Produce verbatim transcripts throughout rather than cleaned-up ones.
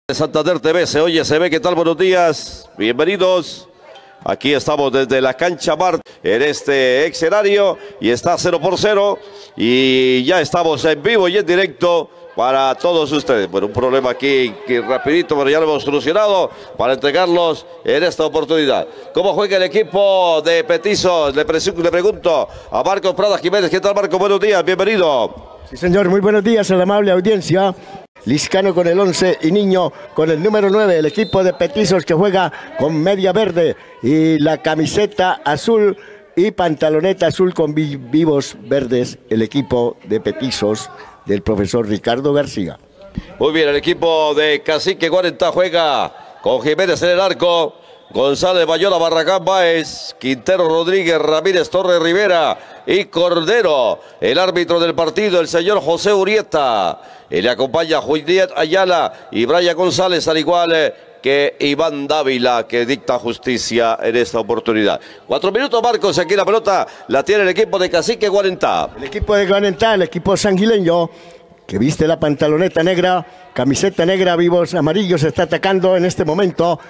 Santander T V, se oye, se ve, ¿qué tal? Buenos días, bienvenidos. Aquí estamos desde la cancha Marte en este escenario y está cero por cero y ya estamos en vivo y en directo para todos ustedes. Bueno, un problema aquí que rapidito, pero ya lo hemos solucionado para entregarlos en esta oportunidad. ¿Cómo juega el equipo de Petizos? Le, le pregunto a Marcos Prada Jiménez. ¿Qué tal, Marco? Buenos días, bienvenido. Sí, señor, muy buenos días a la amable audiencia. Liscano con el once y Niño con el número nueve, el equipo de Petizos que juega con media verde y la camiseta azul y pantaloneta azul con vivos verdes, el equipo de Petizos del profesor Ricardo García. Muy bien, el equipo de Cacique cuarenta juega con Jiménez en el arco, González, Bayona, Barragán, Báez, Quintero, Rodríguez, Ramírez, Torres, Rivera y Cordero. El árbitro del partido, el señor José Urieta. Y le acompaña Juliet Ayala y Brian González, al igual que Iván Dávila, que dicta justicia en esta oportunidad. Cuatro minutos, Marcos, aquí la pelota la tiene el equipo de Cacique cuarenta. El equipo de Guarentá, el equipo sanguileño, que viste la pantaloneta negra, camiseta negra, vivos amarillos, está atacando en este momento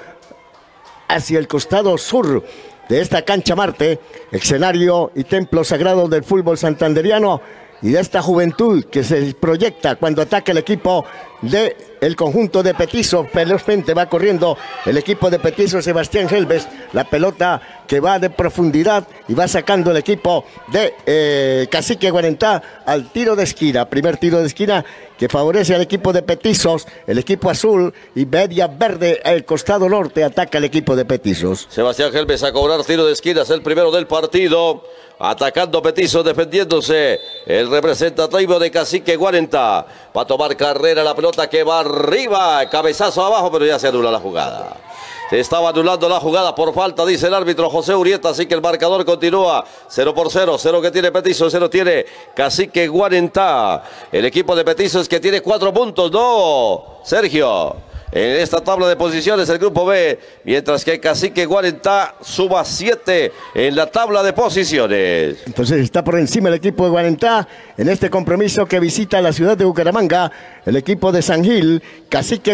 hacia el costado sur de esta cancha Marte, escenario y templo sagrado del fútbol santanderiano y de esta juventud que se proyecta cuando ataca el equipo de el conjunto de Petizos. Velozmente va corriendo el equipo de Petizos, Sebastián Helves, la pelota que va de profundidad y va sacando el equipo de eh, Cacique Guarentá al tiro de esquina, primer tiro de esquina que favorece al equipo de Petizos, el equipo azul y media verde, el costado norte ataca el equipo de Petizos. Sebastián Helves a cobrar tiro de esquina, es el primero del partido, atacando Petizos, defendiéndose el representativo de Cacique Guarentá, va a tomar carrera la pelota que va arriba, cabezazo abajo, pero ya se anula la jugada. Se estaba anulando la jugada por falta, dice el árbitro José Urieta, así que el marcador continúa cero por cero, cero que tiene Petizos, cero tiene Cacique Guarentá. El equipo de Petizos que tiene cuatro puntos, no, Sergio, en esta tabla de posiciones el grupo B, mientras que Cacique Guarentá suma siete en la tabla de posiciones. Entonces está por encima el equipo de Guarentá en este compromiso que visita la ciudad de Bucaramanga, el equipo de San Gil, Cacique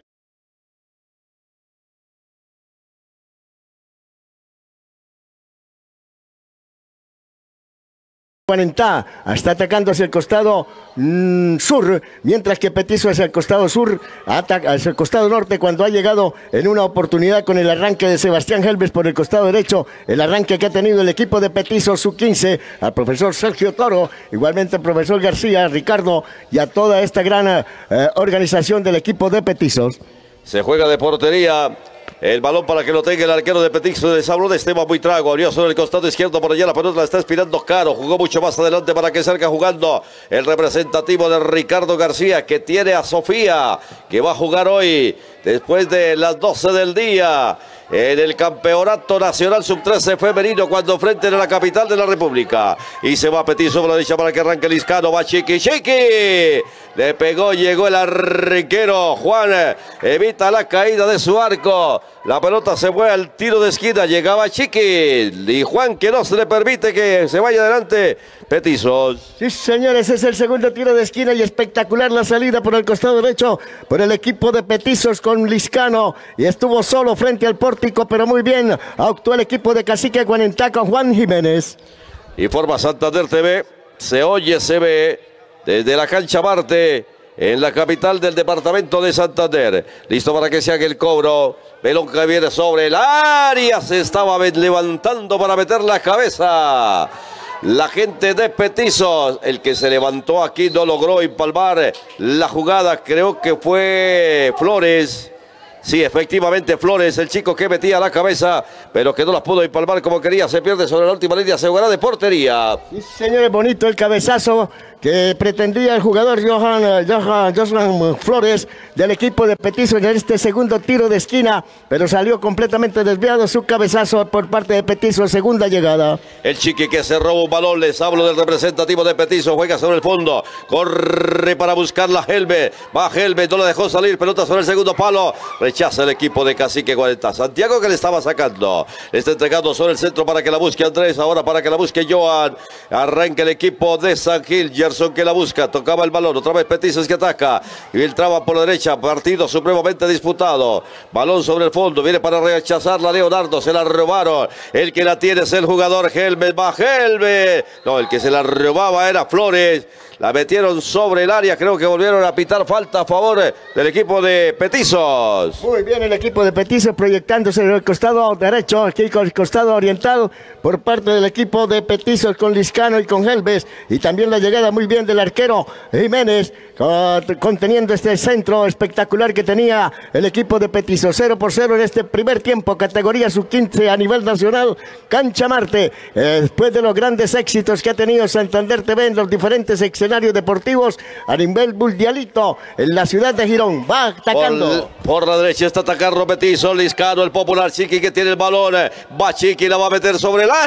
Guarentá está atacando hacia el costado mmm, sur, mientras que Petizos hacia el costado sur, ataca hacia el costado norte cuando ha llegado en una oportunidad con el arranque de Sebastián Helves por el costado derecho, el arranque que ha tenido el equipo de Petizos sub quince, al profesor Sergio Toro, igualmente al profesor García, Ricardo y a toda esta gran eh, organización del equipo de Petizos. Se juega de portería. El balón para que lo tenga el arquero de Petizos, les habló de Esteban Buitrago, abrió sobre el costado izquierdo, por allá la pelota la está esperando Caro, jugó mucho más adelante para que cerca jugando el representativo de Ricardo García, que tiene a Sofía, que va a jugar hoy después de las doce del día en el Campeonato Nacional sub trece femenino, cuando frente a la capital de la República. Y se va a Petizos sobre la derecha para que arranque Liscano, va Chiqui, Chiqui, le pegó, llegó el arquero Juan, evita la caída de su arco, la pelota se fue al tiro de esquina, llegaba Chiqui y Juan, que no se le permite que se vaya adelante Petizos. Sí, señores, es el segundo tiro de esquina y espectacular la salida por el costado derecho por el equipo de Petizos con Liscano y estuvo solo frente al pórtico, pero muy bien actuó el equipo de Cacique Guarentá con Juan Jiménez. Informa Santander T V, se oye, se ve desde la cancha Marte en la capital del departamento de Santander. Listo para que se haga el cobro. Pelón que viene sobre el área, se estaba levantando para meter la cabeza. La gente de Petizos, el que se levantó aquí no logró empalmar la jugada, creo que fue Flores. Sí, efectivamente Flores, el chico que metía la cabeza, pero que no la pudo empalmar como quería, se pierde sobre la última línea, se jugará de portería. Sí, señores, bonito el cabezazo que pretendía el jugador Johan, Johan, Johan Flores del equipo de Petizos en este segundo tiro de esquina, pero salió completamente desviado su cabezazo por parte de Petizos, segunda llegada. El Chiqui que se roba un balón, les hablo del representativo de Petizos, juega sobre el fondo, corre para buscar la Helve, va Helve, no la dejó salir, pelota sobre el segundo palo, rechaza el equipo de Cacique Guarentá. Santiago que le estaba sacando, le está entregando sobre el centro para que la busque Andrés, ahora para que la busque Johan, arranca el equipo de San Gil, Anderson que la busca, tocaba el balón, otra vez Petizos que ataca, y entraba por la derecha, partido supremamente disputado, balón sobre el fondo, viene para rechazarla Leonardo, se la robaron, el que la tiene es el jugador Helmes, va Helmes, no, el que se la robaba era Flores, la metieron sobre el área, creo que volvieron a pitar falta a favor del equipo de Petizos. Muy bien el equipo de Petizos proyectándose en el costado derecho, aquí con el costado oriental por parte del equipo de Petizos con Liscano y con Helves, y también la llegada muy bien del arquero Jiménez conteniendo este centro espectacular que tenía el equipo de Petizos. Cero por cero en este primer tiempo, categoría sub quince a nivel nacional, Cancha Marte, eh, después de los grandes éxitos que ha tenido Santander T V en los diferentes escenarios deportivos a nivel mundialito en la ciudad de Girón. Va atacando por, por la derecha está atacando Petizos, Liscano, el popular Chiqui que tiene el balón, va Chiqui, la va a meter sobre el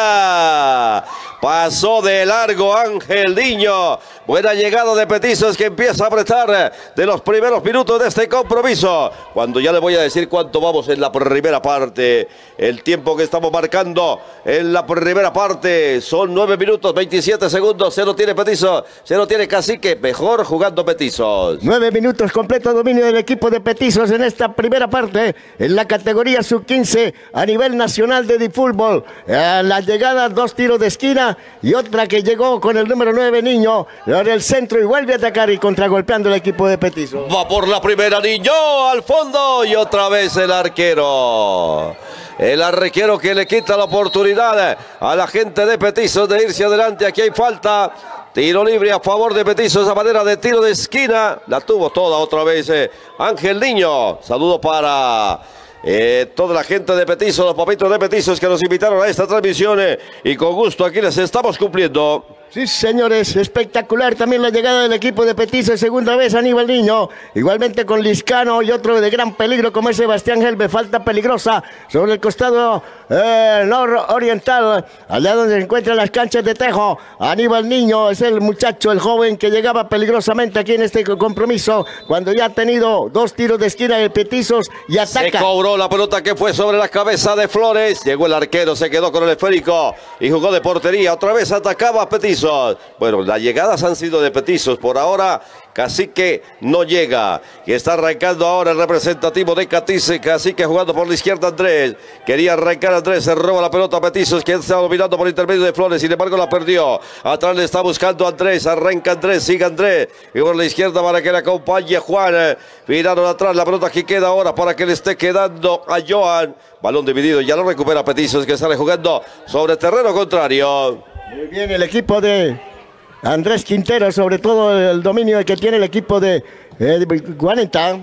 área, pasó de largo Ángel Niño, buena llegada de Petizos que empieza a apretar de los primeros minutos de este compromiso, cuando ya le voy a decir cuánto vamos en la primera parte, el tiempo que estamos marcando en la primera parte son nueve minutos veintisiete segundos, se lo tiene Petizos, se lo tiene Cacique, mejor jugando Petizos. nueve minutos, completo dominio del equipo de Petizos en esta primera parte, en la categoría sub quince a nivel nacional de fútbol. Eh, la llegada, dos tiros de esquina y otra que llegó con el número nueve Niño en el centro y vuelve a atacar y contragolpeando el equipo de Petizos. Va por la primera Niño al fondo y otra vez el arquero. El arquero que le quita la oportunidad a la gente de Petizos de irse adelante. Aquí hay falta. Tiro libre a favor de Petizos a manera de tiro de esquina. La tuvo toda otra vez eh, Ángel Niño. Saludo para eh, toda la gente de Petizos, los papitos de Petizos que nos invitaron a esta transmisión. Eh, y con gusto aquí les estamos cumpliendo. Sí, señores, espectacular también la llegada del equipo de Petizos, segunda vez Aníbal Niño, igualmente con Liscano y otro de gran peligro como es Sebastián Helve, falta peligrosa sobre el costado eh, nororiental, allá donde se encuentran las canchas de tejo. Aníbal Niño es el muchacho, el joven que llegaba peligrosamente aquí en este compromiso, cuando ya ha tenido dos tiros de esquina de Petizos y ataca. Se cobró la pelota que fue sobre la cabeza de Flores, llegó el arquero, se quedó con el esférico y jugó de portería, otra vez atacaba a Petizos. Bueno, las llegadas han sido de Petizos. Por ahora, Cacique no llega. Y está arrancando ahora el representativo de Catice. Cacique jugando por la izquierda Andrés. Quería arrancar Andrés. Se roba la pelota a Petizos, que está dominando por intermedio de Flores. Sin embargo, la perdió. Atrás le está buscando Andrés. Arranca Andrés. Sigue Andrés. Y por la izquierda para que le acompañe Juan. Miraron atrás. La pelota que queda ahora para que le esté quedando a Joan. Balón dividido. Ya lo recupera Petizos, que sale jugando sobre terreno contrario. Muy bien el equipo de Andrés Quintero, sobre todo el dominio que tiene el equipo de eh, Guaneta.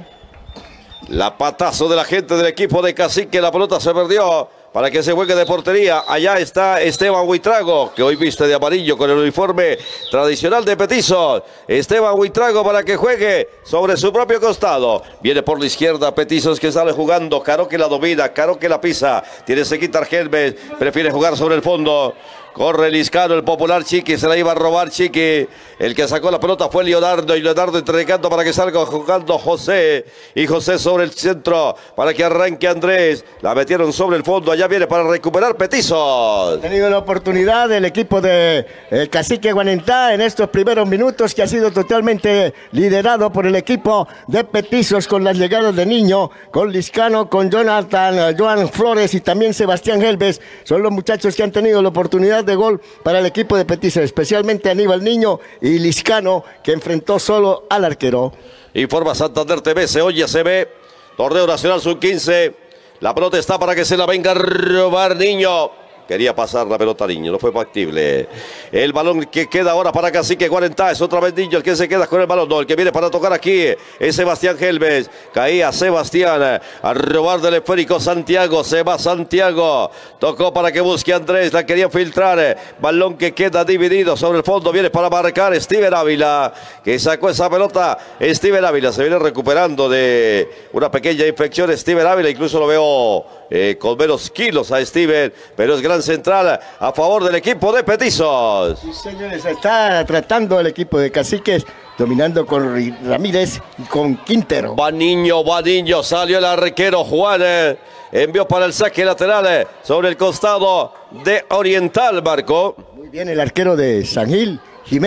La patazo de la gente del equipo de Cacique, la pelota se perdió para que se juegue de portería. Allá está Esteban Huitrago, que hoy viste de amarillo con el uniforme tradicional de Petizos. Esteban Huitrago para que juegue sobre su propio costado. Viene por la izquierda Petizos, que sale jugando. Caro que la domina, Caro que la pisa. Tiene que quitar Helmes, prefiere jugar sobre el fondo. Corre Liscano, el popular Chiqui, se la iba a robar Chiqui. El que sacó la pelota fue Leonardo, y Leonardo entregando para que salga jugando José. Y José sobre el centro para que arranque Andrés. La metieron sobre el fondo, allá viene para recuperar Petizos. Ha tenido la oportunidad el equipo de el Cacique Guanentá en estos primeros minutos, que ha sido totalmente liderado por el equipo de Petizos con las llegadas de Niño, con Liscano, con Jonathan, Joan Flores y también Sebastián Helves. Son los muchachos que han tenido la oportunidad de gol para el equipo de Petizos, especialmente Aníbal Niño y Liscano, que enfrentó solo al arquero. Informa Santander T V, se oye, se ve. Torneo Nacional sub quince. La pelota está para que se la venga a robar Niño. Quería pasar la pelota Niño, no fue factible. El balón que queda ahora para Cacique cuarenta, es otra vez Niño el que se queda con el balón. No, el que viene para tocar aquí es Sebastián Helves. Caía Sebastián a robar del esférico Santiago. Se va Santiago. Tocó para que busque Andrés, la quería filtrar. Balón que queda dividido sobre el fondo. Viene para marcar Steven Ávila, que sacó esa pelota. Steven Ávila se viene recuperando de una pequeña infección. Steven Ávila, incluso lo veo eh, con menos kilos a Steven, pero es gran central a favor del equipo de Petizos. Sí, señores, está tratando el equipo de Caciques, dominando con Ramírez y con Quintero. Va Niño, va Niño, salió el arquero Juan, eh, envió para el saque lateral eh, sobre el costado de Oriental, Marco. Muy bien el arquero de San Gil, Jiménez.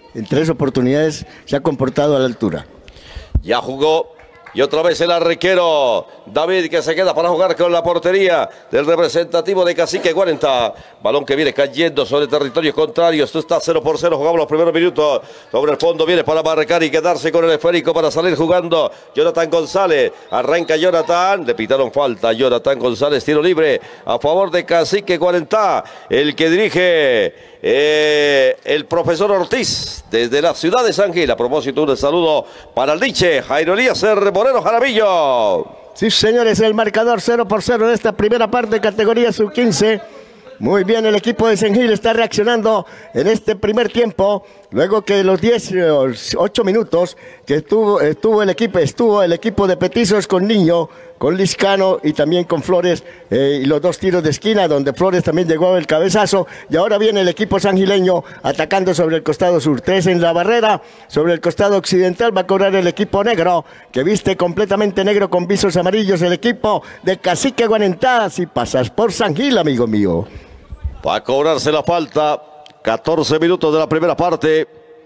en tres oportunidades se ha comportado a la altura. Ya jugó. Y otra vez el arquero David, que se queda para jugar con la portería del representativo de Cacique cuarenta. Balón que viene cayendo sobre territorios contrarios. Esto está cero por cero. Jugamos los primeros minutos. Sobre el fondo viene para marcar y quedarse con el esférico para salir jugando Jonathan González. Arranca Jonathan. Le pitaron falta a Jonathan González. Tiro libre a favor de Cacique cuarenta. El que dirige Eh, el profesor Ortiz desde la ciudad de San Gil. A propósito, un saludo para el Diche Jairo Elíaser Moreno Jaramillo. Sí, señores, el marcador cero por cero en esta primera parte, categoría sub quince. Muy bien, el equipo de San Gil está reaccionando en este primer tiempo. Luego que los diez, ocho minutos que estuvo, estuvo, el equipo, estuvo el equipo de Petizos con Niño, con Liscano y también con Flores, eh, y los dos tiros de esquina donde Flores también llegó el cabezazo. Y ahora viene el equipo sangileño atacando sobre el costado sur. Tres en la barrera, sobre el costado occidental va a cobrar el equipo negro, que viste completamente negro con visos amarillos, el equipo de Cacique cuarenta. Si pasas por San Gil, amigo mío. Va a cobrarse la falta. catorce minutos de la primera parte.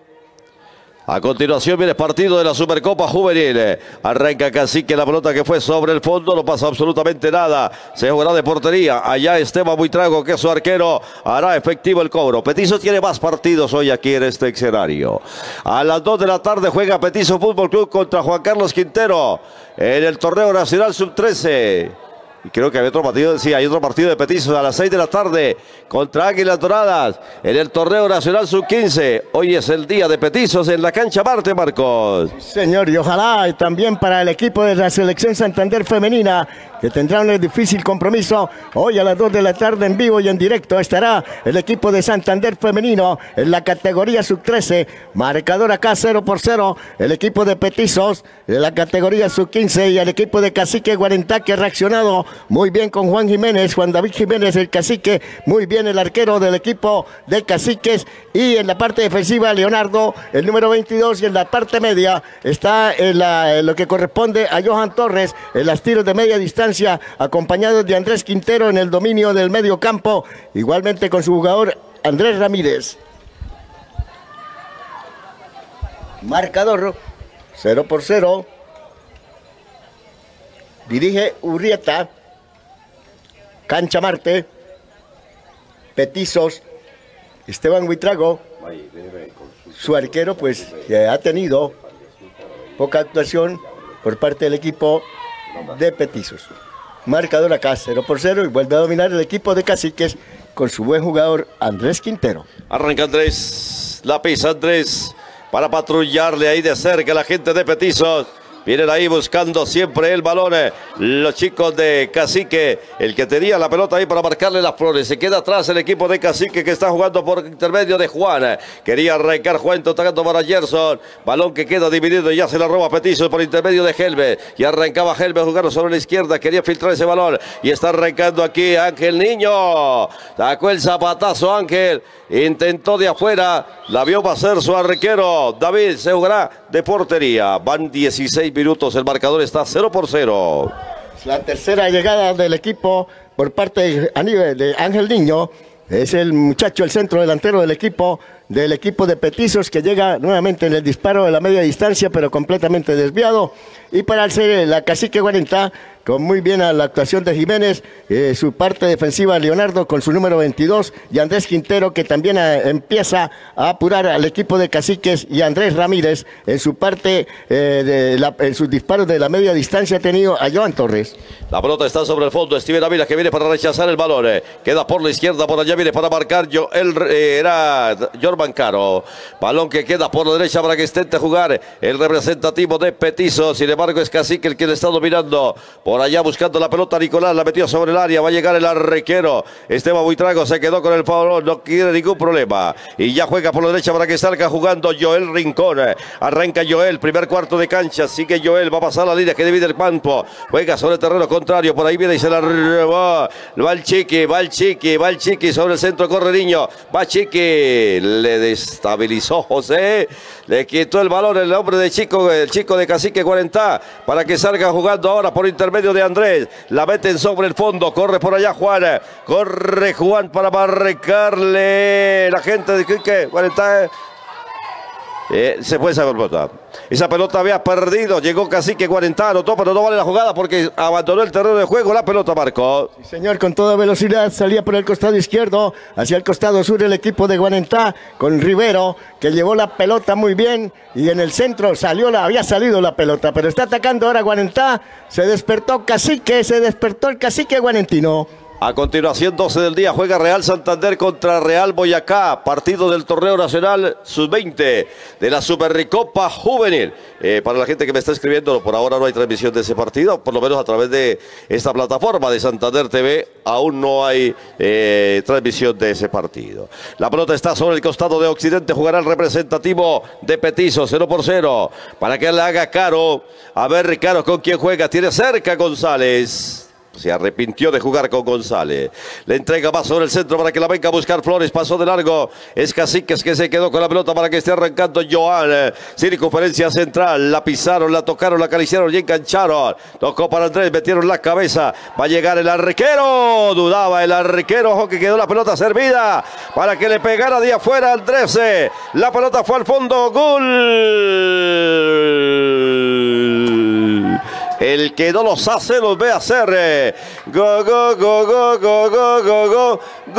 A continuación viene el partido de la Supercopa Juvenil. Arranca Cacique, la pelota que fue sobre el fondo, no pasa absolutamente nada. Se jugará de portería. Allá Esteban Buitrago, que es su arquero, hará efectivo el cobro. Petizo tiene más partidos hoy aquí en este escenario. A las dos de la tarde juega Petizo Fútbol Club contra Juan Carlos Quintero en el torneo nacional sub trece. Y creo que hay otro partido, sí, hay otro partido de Petizos a las seis de la tarde contra Águilas Doradas en el torneo nacional sub quince. Hoy es el día de Petizos en la cancha Marte, Marcos. Señor, y ojalá y también para el equipo de la selección Santander femenina, que tendrá un difícil compromiso. Hoy a las dos de la tarde en vivo y en directo estará el equipo de Santander femenino en la categoría sub trece. Marcador acá cero por cero. El equipo de Petizos en la categoría sub quince y el equipo de Cacique cuarenta, que ha reaccionado muy bien con Juan Jiménez, Juan David Jiménez, el Cacique. Muy bien el arquero del equipo de Caciques. Y en la parte defensiva, Leonardo, el número veintidós. Y en la parte media está en, la, en lo que corresponde a Johan Torres, en los tiros de media distancia, acompañado de Andrés Quintero en el dominio del medio campo, igualmente con su jugador Andrés Ramírez. Marcador cero por cero. Dirige Urrieta. Cancha Marte. Petizos. Esteban Buitrago. Su arquero, pues, que ha tenido poca actuación por parte del equipo de Petizos. Marcador acá cero por cero y vuelve a dominar el equipo de Caciques con su buen jugador Andrés Quintero. Arranca Andrés, la pisa Andrés para patrullarle ahí de cerca a la gente de Petizos. Vienen ahí buscando siempre el balón los chicos de Cacique. El que tenía la pelota ahí para marcarle las flores. Se queda atrás el equipo de Cacique, que está jugando por intermedio de Juan. Quería arrancar Juan, tocando para Gerson. Balón que queda dividido y ya se la roba Petizos por intermedio de Helve. Y arrancaba Helve jugando sobre la izquierda. Quería filtrar ese balón. Y está arrancando aquí Ángel Niño. Sacó el zapatazo Ángel. Intentó de afuera. La vio pasar su arquero. David se jugará de portería. Van dieciséis minutos. El marcador está cero por cero. La tercera llegada del equipo por parte de, de Ángel Niño. Es el muchacho, el centro delantero del equipo, del equipo de Petizos, que llega nuevamente en el disparo de la media distancia, pero completamente desviado. Y para el, la Cacique cuarenta, con muy bien a la actuación de Jiménez, eh, su parte defensiva Leonardo con su número veintidós, y Andrés Quintero, que también a, empieza a apurar al equipo de Caciques, y Andrés Ramírez en su parte, eh, de la, en sus disparos de la media distancia ha tenido a Johan Torres. La pelota está sobre el fondo. Steven Ávila, que viene para rechazar el balón. Eh. Queda por la izquierda, por allá viene para marcar yo, el, eh, era Jorman Caro. Balón que queda por la derecha para que intente jugar el representativo de Petizos. Sin embargo, es Cacique el que le está dominando. Por allá buscando la pelota Nicolás, la metió sobre el área. Va a llegar el arquero Esteban Buitrago, se quedó con el balón, no quiere ningún problema. Y ya juega por la derecha para que salga jugando Joel Rincón. Arranca Joel, primer cuarto de cancha. Sigue Joel, va a pasar la línea que divide el campo. Juega sobre el terreno contrario, por ahí viene y se la va. Va el Chiqui, va el Chiqui, va el Chiqui sobre el centro, corre Niño. Va Chiqui, le destabilizó José. Le quitó el balón el hombre de Chico, el chico de Cacique cuarenta, para que salga jugando ahora por intermedio de Andrés. La meten sobre el fondo, corre por allá Juan. Corre Juan para marcarle la gente de Quique cuarenta. Eh, se puede saber pelota. Esa pelota había perdido, llegó Cacique Guarentá, anotó, pero no vale la jugada porque abandonó el terreno de juego, la pelota marcó. Sí, señor, con toda velocidad salía por el costado izquierdo, hacia el costado sur el equipo de Guarentá, con Rivero, que llevó la pelota muy bien, y en el centro salió la, había salido la pelota, pero está atacando ahora Guarentá, se despertó Cacique, se despertó el Cacique guarentino. A continuación, doce del día, juega Real Santander contra Real Boyacá, partido del Torneo Nacional sub veinte de la Supercopa Juvenil. Eh, para la gente que me está escribiendo, por ahora no hay transmisión de ese partido, por lo menos a través de esta plataforma de Santander T V, aún no hay eh, transmisión de ese partido. La pelota está sobre el costado de Occidente, jugará el representativo de Petizo, cero por cero, para que le haga Caro. A ver, Caro, ¿con quién juega? Tiene cerca González. Se arrepintió de jugar con González. Le entrega más sobre el centro para que la venga a buscar Flores. Pasó de largo. Es Caciques que se quedó con la pelota para que esté arrancando Joan. Circunferencia central. La pisaron, la tocaron, la acariciaron y engancharon. Tocó para Andrés, metieron la cabeza. Va a llegar el arquero. Dudaba el arquero. Ojo que quedó la pelota servida para que le pegara de afuera a Andrés. La pelota fue al fondo. Gol. El que no los hace, los ve hacer. Go, go, go, go, go, go, go, go.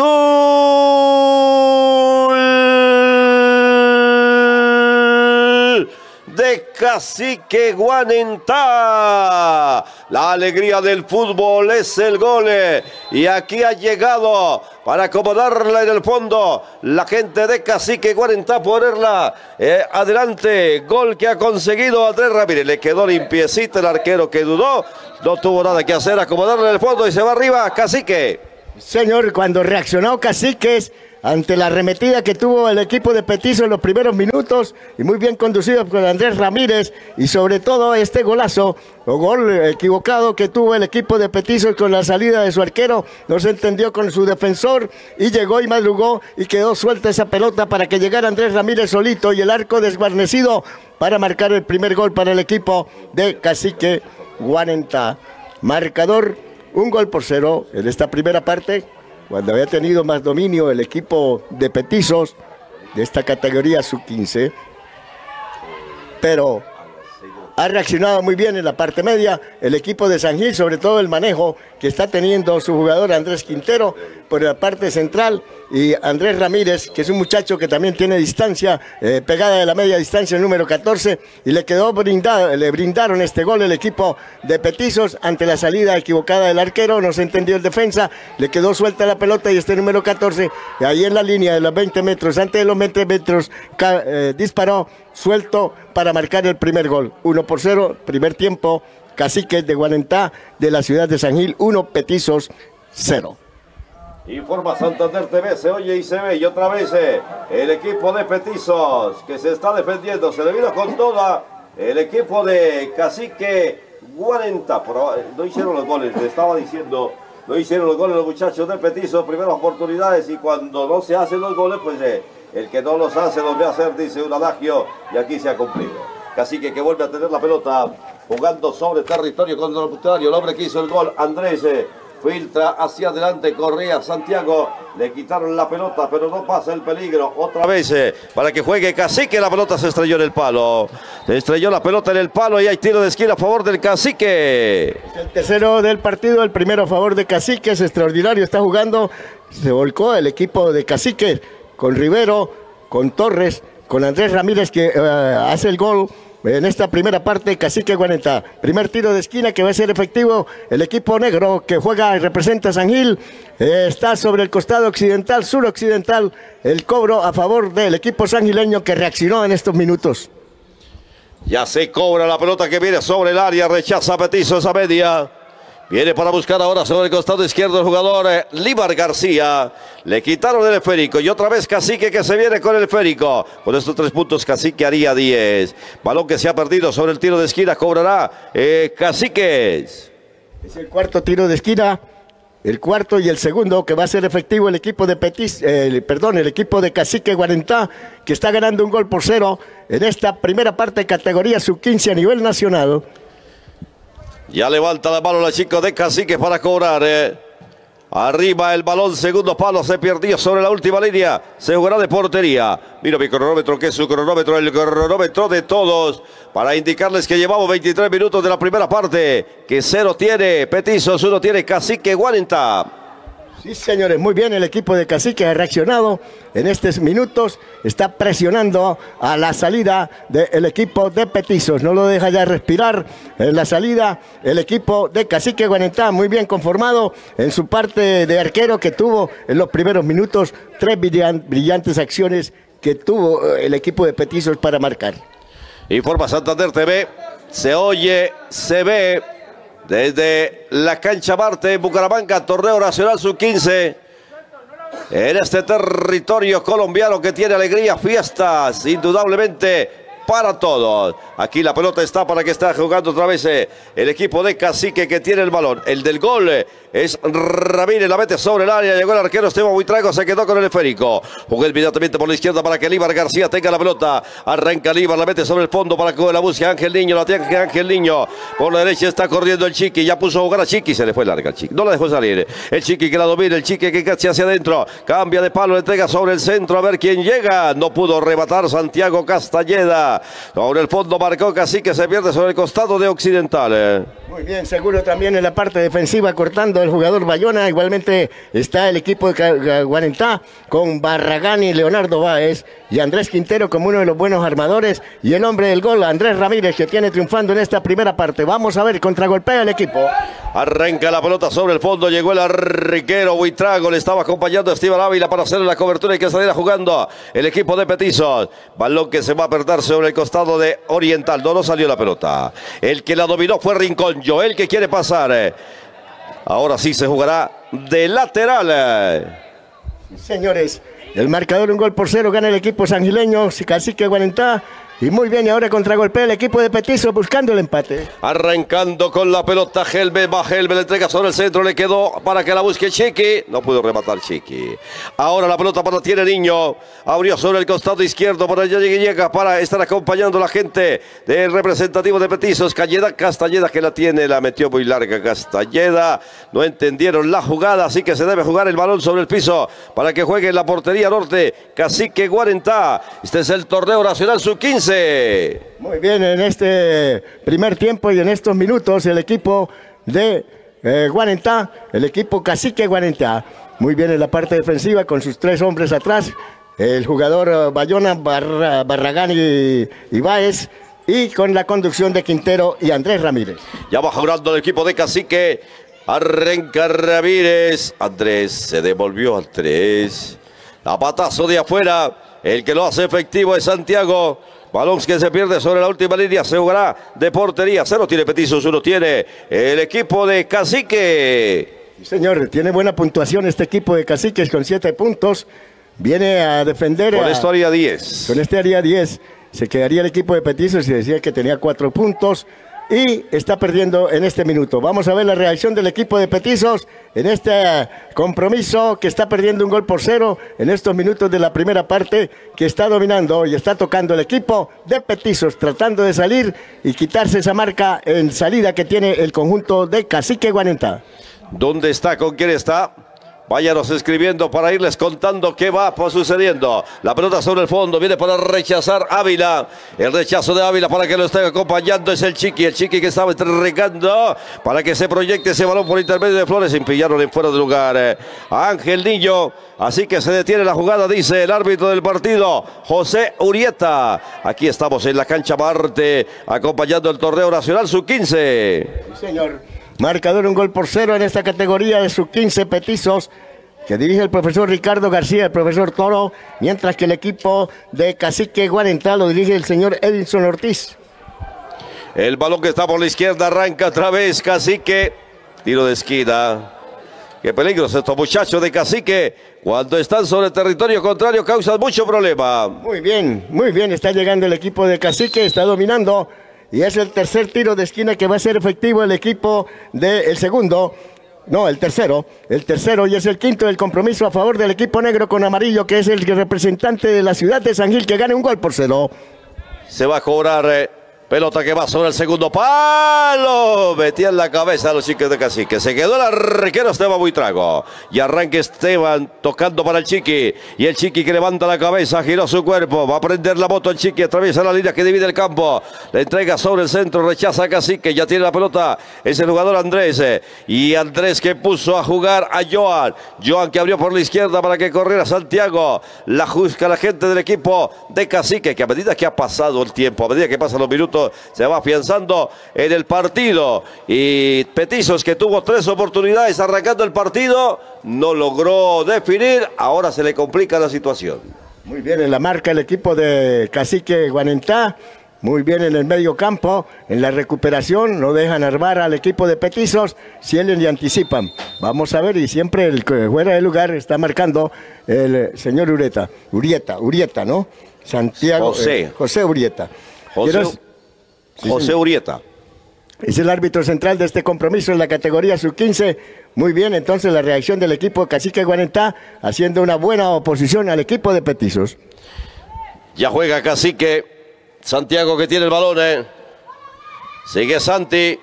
Gol de Cacique Guanentá. La alegría del fútbol es el gol. Y aquí ha llegado para acomodarla en el fondo la gente de Cacique Guarentá, ponerla eh, adelante. Gol que ha conseguido Andrés Ramírez. Le quedó limpiecita el arquero que dudó. No tuvo nada que hacer, acomodarla en el fondo y se va arriba Cacique. Señor, cuando reaccionó Caciques ante la arremetida que tuvo el equipo de Petizo en los primeros minutos, y muy bien conducido por Andrés Ramírez, y sobre todo este golazo, o gol equivocado que tuvo el equipo de Petizo con la salida de su arquero, no se entendió con su defensor, y llegó y madrugó, y quedó suelta esa pelota para que llegara Andrés Ramírez solito, y el arco desguarnecido para marcar el primer gol para el equipo de Cacique Guarentá. Marcador, un gol por cero en esta primera parte, cuando había tenido más dominio el equipo de Petizos de esta categoría sub quince, pero ha reaccionado muy bien en la parte media el equipo de San Gil, sobre todo el manejo que está teniendo su jugador Andrés Quintero por la parte central, y Andrés Ramírez, que es un muchacho que también tiene distancia, eh, pegada de la media distancia, el número catorce, y le quedó brindado, le brindaron este gol el equipo de Petizos ante la salida equivocada del arquero, no se entendió el defensa, le quedó suelta la pelota y este número catorce, ahí en la línea de los veinte metros, antes de los veinte metros, eh, disparó suelto para marcar el primer gol. uno por cero, primer tiempo, Caciques de Guarentá de la ciudad de San Gil, uno, Petizos cero. Informa Santander T V, se oye y se ve, y otra vez eh, el equipo de Petizos que se está defendiendo, se le vino con toda el equipo de Cacique Guarentá. Pero no hicieron los goles, le estaba diciendo, no hicieron los goles los muchachos de Petizos, primeras oportunidades, y cuando no se hacen los goles, pues eh, el que no los hace los ve hacer, dice un adagio, y aquí se ha cumplido. Cacique que vuelve a tener la pelota, jugando sobre territorio contrario, el hombre que hizo el gol, Andrés, eh, filtra hacia adelante, Correa, Santiago, le quitaron la pelota, pero no pasa el peligro. Otra vez eh, para que juegue Cacique, la pelota se estrelló en el palo. Se estrelló la pelota en el palo y hay tiro de esquina a favor del Cacique. Es el tercero del partido, el primero a favor de Cacique, es extraordinario, está jugando, se volcó el equipo de Cacique con Rivero, con Torres, con Andrés Ramírez que uh, hace el gol. En esta primera parte, Cacique Guarentá. Primer tiro de esquina que va a ser efectivo. El equipo negro que juega y representa a San Gil eh, está sobre el costado occidental, suroccidental. El cobro a favor del equipo sangileño que reaccionó en estos minutos. Ya se cobra la pelota que viene sobre el área. Rechaza Petizo esa media. Viene para buscar ahora sobre el costado izquierdo el jugador eh, Líbar García. Le quitaron el esférico y otra vez Cacique que se viene con el esférico. Con estos tres puntos Cacique haría diez. Balón que se ha perdido sobre el tiro de esquina. Cobrará eh, Caciques. Es el cuarto tiro de esquina. El cuarto y el segundo que va a ser efectivo el equipo de Petis, eh, perdón, el equipo de Cacique Guarentá, que está ganando un gol por cero en esta primera parte de categoría sub quince a nivel nacional. Ya levanta la mano la chica de Cacique para cobrar. Eh. Arriba el balón, segundo palo, se perdió sobre la última línea. Se jugará de portería. Mira mi cronómetro, que es su cronómetro, el cronómetro de todos. Para indicarles que llevamos veintitrés minutos de la primera parte. Que cero tiene Petizos, uno tiene Cacique Guarentá. Sí, señores, muy bien, el equipo de Cacique ha reaccionado en estos minutos, está presionando a la salida del equipo de Petizos, no lo deja ya respirar en la salida el equipo de Cacique Guarentá, muy bien conformado en su parte de arquero que tuvo en los primeros minutos tres brillantes acciones que tuvo el equipo de Petizos para marcar. Informa Santander T V, se oye, se ve. Desde la cancha Marte en Bucaramanga, torneo nacional sub quince. En este territorio colombiano que tiene alegría, fiestas, indudablemente para todos. Aquí la pelota está para que está jugando otra vez eh, el equipo de Cacique que tiene el balón. El del gol eh, es Ramírez, la mete sobre el área, llegó el arquero Esteban Buitrago, se quedó con el esférico. Jugó inmediatamente por la izquierda para que Líbar García tenga la pelota. Arranca Líbar, la mete sobre el fondo para que la busque Ángel Niño, la tiene Ángel Niño. Por la derecha está corriendo el Chiqui, ya puso a jugar a Chiqui, se le fue larga el Chiqui. No la dejó salir. El Chiqui que la domina, el Chiqui que cacha hacia adentro. Cambia de palo, le entrega sobre el centro a ver quién llega. No pudo rematar Santiago Castañeda. Sobre el fondo marcó Cacique, se pierde sobre el costado de Occidental. Eh. Muy bien, seguro también en la parte defensiva cortando el jugador Bayona. Igualmente está el equipo de Guarentá con Barragán y Leonardo Báez y Andrés Quintero como uno de los buenos armadores y el hombre del gol, Andrés Ramírez, que tiene triunfando en esta primera parte. Vamos a ver, contragolpea el equipo. Arranca la pelota sobre el fondo, llegó el arquero Buitrago, le estaba acompañando a Esteban Ávila para hacer la cobertura y que saliera jugando el equipo de Petizos. Balón que se va a perder sobre el costado de Oriental, no, no salió la pelota. El que la dominó fue Rincón, Joel que quiere pasar. Ahora sí se jugará de lateral. Señores, el marcador un gol por cero, gana el equipo sangileño, Cacique Guarentá. Y muy bien, y ahora contragolpea el equipo de Petizos buscando el empate. Arrancando con la pelota Helve, va Helve, le entrega sobre el centro, le quedó para que la busque Chiqui. No pudo rematar Chiqui. Ahora la pelota para tiene Niño. Abrió sobre el costado izquierdo, para allá llega para estar acompañando a la gente del representativo de Petizos. Cañeda, Castañeda que la tiene, la metió muy larga Castañeda. No entendieron la jugada, así que se debe jugar el balón sobre el piso para que juegue en la portería norte Cacique Guarentá. Este es el torneo nacional sub quince. Muy bien, en este primer tiempo y en estos minutos el equipo de eh, Guarentá, el equipo Cacique Guarentá, muy bien en la parte defensiva con sus tres hombres atrás, el jugador uh, Bayona, Barra, Barragán y, y Báez, y con la conducción de Quintero y Andrés Ramírez. Ya va jugando el equipo de Cacique, arranca Ramírez, Andrés se devolvió al tres, la patazo de afuera, el que lo hace efectivo es Santiago. Balón que se pierde sobre la última línea, se jugará de portería. Cero tiene Petizos, uno tiene el equipo de Cacique. Sí, señor, tiene buena puntuación este equipo de Caciques con siete puntos. Viene a defender. Con a, esto haría diez. Con este haría diez. Se quedaría el equipo de Petizos y decía que tenía cuatro puntos. Y está perdiendo en este minuto. Vamos a ver la reacción del equipo de Petizos en este compromiso que está perdiendo un gol por cero en estos minutos de la primera parte, que está dominando y está tocando el equipo de Petizos, tratando de salir y quitarse esa marca en salida que tiene el conjunto de Cacique Guarentá. ¿Dónde está? ¿Con quién está? Váyanos escribiendo para irles contando qué va sucediendo. La pelota sobre el fondo, viene para rechazar Ávila. El rechazo de Ávila para que lo esté acompañando es el Chiqui. El Chiqui que estaba entregando para que se proyecte ese balón por intermedio de Flores. Impillaron en fuera de lugar a Ángel Niño. Así que se detiene la jugada, dice el árbitro del partido, José Urieta. Aquí estamos en la cancha Marte, acompañando el torneo nacional sub quince. Sí, señor. Marcador un gol por cero en esta categoría de sub quince Petizos, que dirige el profesor Ricardo García, el profesor Toro, mientras que el equipo de Cacique Guarentá lo dirige el señor Edinson Ortiz. El balón que está por la izquierda arranca otra vez Cacique, tiro de esquina. Qué peligros estos muchachos de Cacique, cuando están sobre el territorio contrario causan mucho problema. Muy bien, muy bien, está llegando el equipo de Cacique, está dominando. Y es el tercer tiro de esquina que va a ser efectivo el equipo del segundo. No, el tercero. El tercero y es el quinto del compromiso a favor del equipo negro con amarillo, que es el representante de la ciudad de San Gil, que gana un gol por cero. Se va a cobrar eh, Pelota que va sobre el segundo palo. Metía en la cabeza a los Chiquis de Cacique. Se quedó el arquero Esteban Buitrago. Y arranca Esteban tocando para el Chiqui. Y el Chiqui que levanta la cabeza, giró su cuerpo. Va a prender la moto el Chiqui. Atraviesa la línea que divide el campo. Le entrega sobre el centro. Rechaza a Cacique. Ya tiene la pelota. Es el jugador Andrés. Y Andrés que puso a jugar a Joan. Joan que abrió por la izquierda para que corriera Santiago. La juzga la gente del equipo de Cacique. Que a medida que ha pasado el tiempo, a medida que pasan los minutos, se va afianzando en el partido. Y Petizos, que tuvo tres oportunidades arrancando el partido, no logró definir. Ahora se le complica la situación. Muy bien en la marca el equipo de Cacique Guanentá. Muy bien en el medio campo. En la recuperación no dejan armar al equipo de Petizos. Cielen y anticipan. Vamos a ver, y siempre el que fuera de lugar está marcando el señor Ureta. Urieta, Urieta, ¿no? Santiago. José. Eh, José Urieta. José. Quiero... José Urieta. Es el árbitro central de este compromiso en la categoría sub quince. Muy bien, entonces la reacción del equipo de Cacique Guanentá, haciendo una buena oposición al equipo de Petizos. Ya juega Cacique. Santiago que tiene el balón. Eh. Sigue Santi.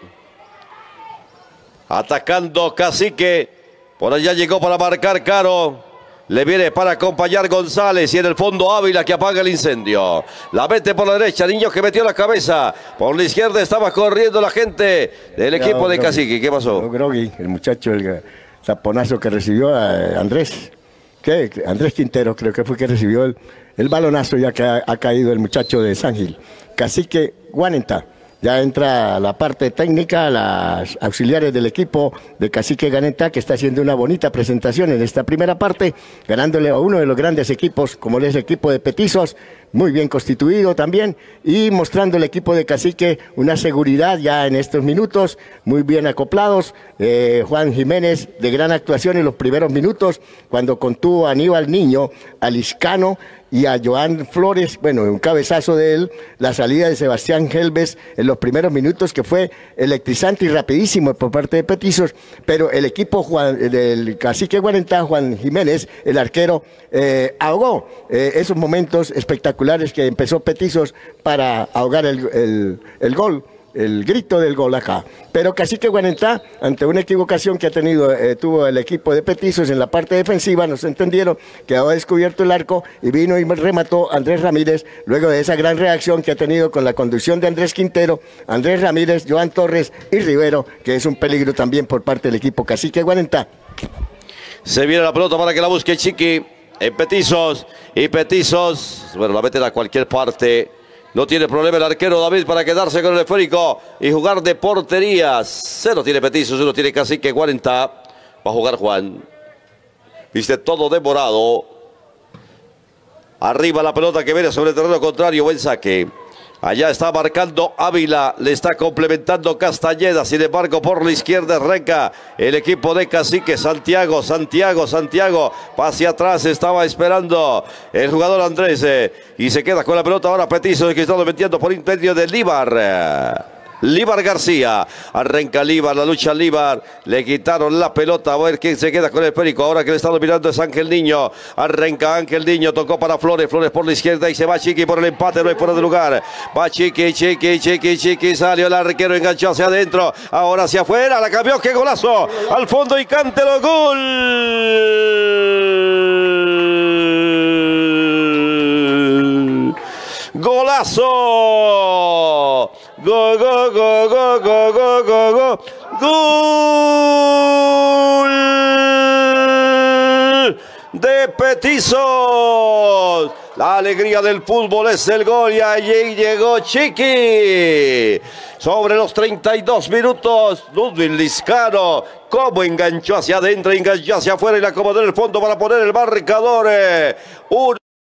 Atacando Cacique. Por allá llegó para marcar Caro. Le viene para acompañar González y en el fondo Ávila que apaga el incendio. La mete por la derecha, Niño que metió la cabeza. Por la izquierda estaba corriendo la gente del equipo no, de Grogui. Cacique. ¿Qué pasó? No, Grogui, el muchacho, el taponazo que recibió a Andrés. ¿Qué? Andrés Quintero creo que fue que recibió el, el balonazo ya que ha, ha caído el muchacho de San Gil. Cacique Guanentá. Ya entra la parte técnica, las auxiliares del equipo de Cacique Guanentá, que está haciendo una bonita presentación en esta primera parte, ganándole a uno de los grandes equipos, como es el equipo de Petizos, muy bien constituido también, y mostrando el equipo de Cacique una seguridad ya en estos minutos, muy bien acoplados. Eh, Juan Jiménez, de gran actuación en los primeros minutos, cuando contuvo a Aníbal Niño, a Liscano y a Joan Flores, bueno, un cabezazo de él, la salida de Sebastián Helves en los primeros minutos, que fue electrizante y rapidísimo por parte de Petizos, pero el equipo Juan, del Cacique Guanentá, Juan Jiménez, el arquero, eh, ahogó eh, esos momentos espectaculares que empezó Petizos para ahogar el, el, el gol. El grito del gol acá. Pero Cacique Guanentá, ante una equivocación que ha tenido, eh, tuvo el equipo de Petizos en la parte defensiva, nos entendieron que ha descubierto el arco y vino y remató Andrés Ramírez, luego de esa gran reacción que ha tenido con la conducción de Andrés Quintero, Andrés Ramírez, Joan Torres y Rivero, que es un peligro también por parte del equipo Cacique Guanentá. Se viene la pelota para que la busque Chiqui en Petizos, y Petizos, bueno, la meten a cualquier parte. No tiene problema el arquero David para quedarse con el esférico y jugar de portería. Cero tiene Petizos, uno tiene Cacique Guanentá. Va a jugar Juan. Viste todo demorado. Arriba la pelota que viene sobre el terreno contrario. Buen saque. Allá está marcando Ávila, le está complementando Castañeda, sin embargo por la izquierda arranca el equipo de Cacique. Santiago, Santiago, Santiago, hacia atrás estaba esperando el jugador Andrés eh, y se queda con la pelota ahora Petizos, que está metiendo por interior de Líbar. Líbar García, arranca Líbar, la lucha Líbar, le quitaron la pelota, a ver quién se queda con el esférico, ahora que le está dominando es Ángel Niño, arranca Ángel Niño, tocó para Flores, Flores por la izquierda y se va Chiqui por el empate, no hay fuera de lugar, va Chiqui, Chiqui, Chiqui, Chiqui, salió el arquero, enganchó hacia adentro, ahora hacia afuera, la cambió, qué golazo, al fondo y cántelo, gol. ¡Golazo! ¡Go, go, go, go, go, go, go, go! ¡Gol de Petizos! La alegría del fútbol es el gol y allí llegó Chiqui. Sobre los treinta y dos minutos, Ludwig Liscano, cómo enganchó hacia adentro, enganchó hacia afuera y la acomodó en el fondo para poner el marcador. Un